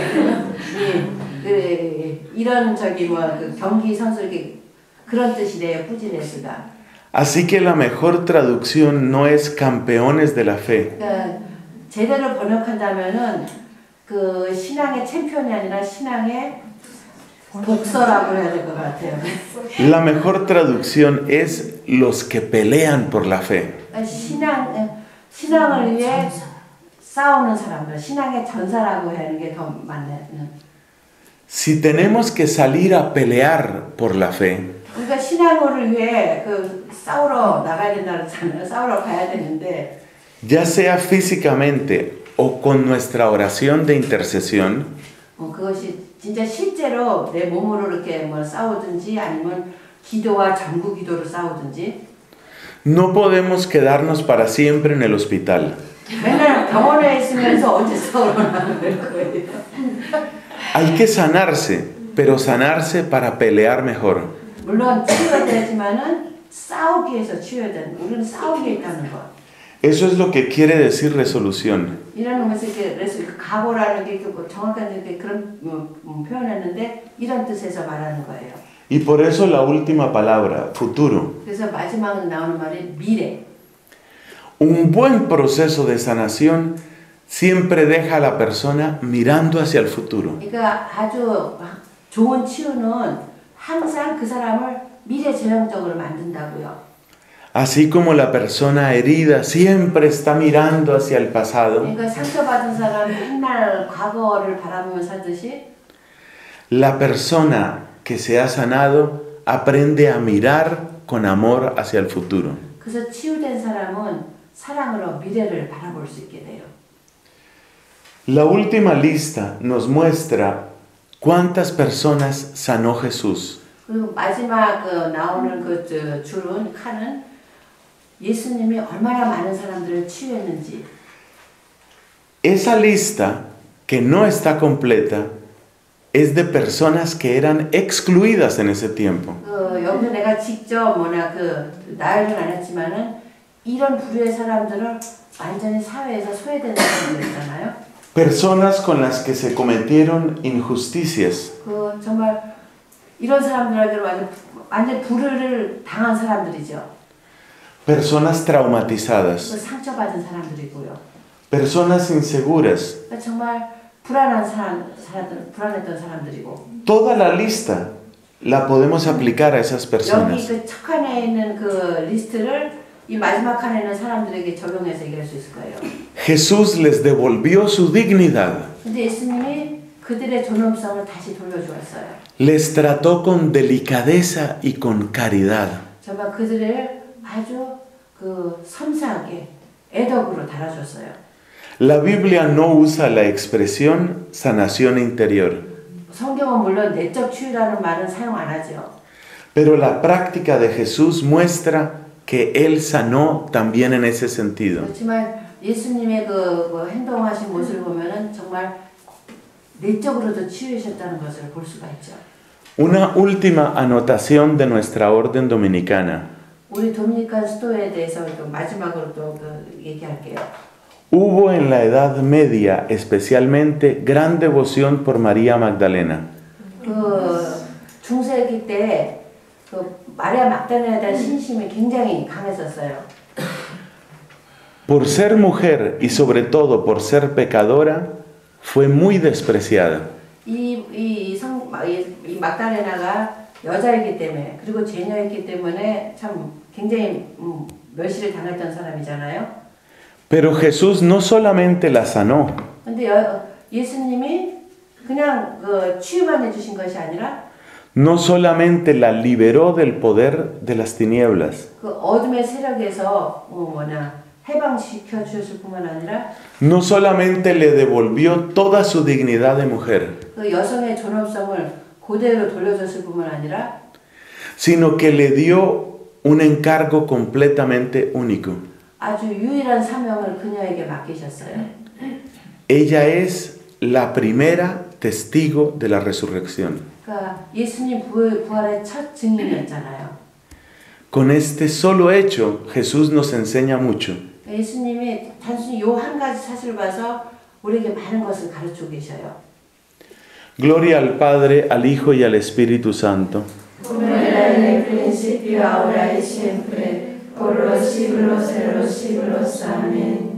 이렇게 이런 그 경기 선수 이렇게 그런 뜻이래요. 푸질레스가. Así que la mejor traducción no es campeones de la fe. 그러니까 제대로 번역한다면은 그 신앙의 챔피언이 아니라 신앙의 복서라고 해야 될 것 같아요. La mejor traducción es los que pelean por la fe. 신앙을 위해 싸우는 사람들, 신앙의 전사라고 하는 게 더 맞네요. Si tenemos que salir a pelear por la fe, 그러니까 신앙을 위해 그 싸우러 나가야 된다는 거잖아요. 싸우러 가야 되는데, ya sea físicamente o con nuestra oración de intercesión, 그것이 진짜 실제로 내 몸으로 이렇게 싸우든지 아니면 기도와 전구 기도로 싸우든지. no podemos quedarnos para siempre en el hospital. 맨날 병원에 있으면서 언제 싸우러 나갈 거예요. Hay que sanarse, pero sanarse para pelear mejor. 물론 치료해야 되지만은 싸우기 위해서 치료해야 되는. 우리는 싸우기 위해 있다는 것. Eso es lo que quiere decir resolución. 이런 것을 이렇게 각오라는 게 정확한 이렇게 그런 표현했는데 이런 뜻에서 말하는 거예요. Y por eso la última palabra, futuro. 그래서 마지막에 나오는 말이 미래. Un buen proceso de sanación siempre deja a la persona mirando hacia el futuro. 그러니까 아주 좋은 치유는 항상 그 사람을 미래지향적으로 만든다고요. Así como la persona herida siempre está mirando hacia el pasado, 그러니까 상처받은 사람이 맨날 과거를 바라보면서 살듯이 la persona que se ha sanado aprende a mirar con amor hacia el futuro. 그래서 치유된 사람은 사랑으로 미래를 바라볼 수 있게 돼요. La última lista nos muestra cuántas personas sanó Jesús. 그리고 마지막 나오는 그 줄은 칸은 예수님이 얼마나 많은 사람들을 치유했는지. Esa lista, que no está completa, es de personas que eran excluidas en ese tiempo. 여기서 내가 직접 나열은 안 했지만은 이런 부류의 사람들은 완전히 사회에서 소외된 사람들이잖아요. Personas con las que se cometieron injusticias. 정말 이런 사람들에게는 완전 불의를 당한 사람들이죠. Personas traumatizadas. 상처받은 사람들이고요. Personas inseguras. 정말 불안했던 사람들이고. Toda la lista la podemos aplicar a esas personas. 여기 첫 칸에 있는 그 리스트를 이 마지막 칸에 있는 사람들에게 적용해서 얘기할 수 있을 거예요. Jesús les devolvió su dignidad. 근데 예수님이 그들의 존엄성을 다시 돌려주었어요. Les trató con delicadeza y con caridad. 정말 그들을 아주 섬세하게 애덕으로 달아줬어요. La Biblia no usa la expresión sanación interior. 성경은 물론 내적 치유라는 말은 사용 안 하죠. Pero la práctica de Jesús muestra que él sanó también en ese sentido. 그렇지만 예수님의 행동하신 모습을 보면은 정말 내적으로도 치유하셨다는 것을 볼 수가 있죠. Una última anotación de nuestra orden dominicana. 우리 도미니칸 수도에 대해서 또 마지막으로 또 얘기할게요. Hubo en la Edad Media especialmente gran devoción por María Magdalena. 중세기 때 마리아 막달레나에 대한 신심이 굉장히 강했었어요. Por ser mujer y sobre todo por ser pecadora, fue muy despreciada. 이 막달레나가 여자이기 때문에 그리고 죄녀이기 때문에 참 굉장히 멸시를 당했던 사람이잖아요. Pero Jesús no solamente la sanó, 근데 예수님이 그냥 치유만 해주신 것이 아니라 no solamente la liberó del poder de las tinieblas, 그 어둠의 세력에서 해방시켜 주셨을 뿐만 아니라 no solamente le devolvió toda su dignidad de mujer, 그 여성의 존엄성을 그대로 돌려줬을 뿐만 아니라 sino que le dio un encargo completamente único. 아주 유일한 사명을 그녀에게 맡기셨어요. Ella es la primera testigo de la resurrección. 그러니까 예수님 부활의 첫 증인이었잖아요. Con este solo hecho, Jesús nos enseña mucho. 예수님이 단순히 요 한 가지 사실을 봐서 우리에게 많은 것을 가르치고 계셔요. Gloria al Padre, al Hijo y al Espíritu Santo. Como era en el principio, ahora y siempre, por los siglos de los siglos. Amén.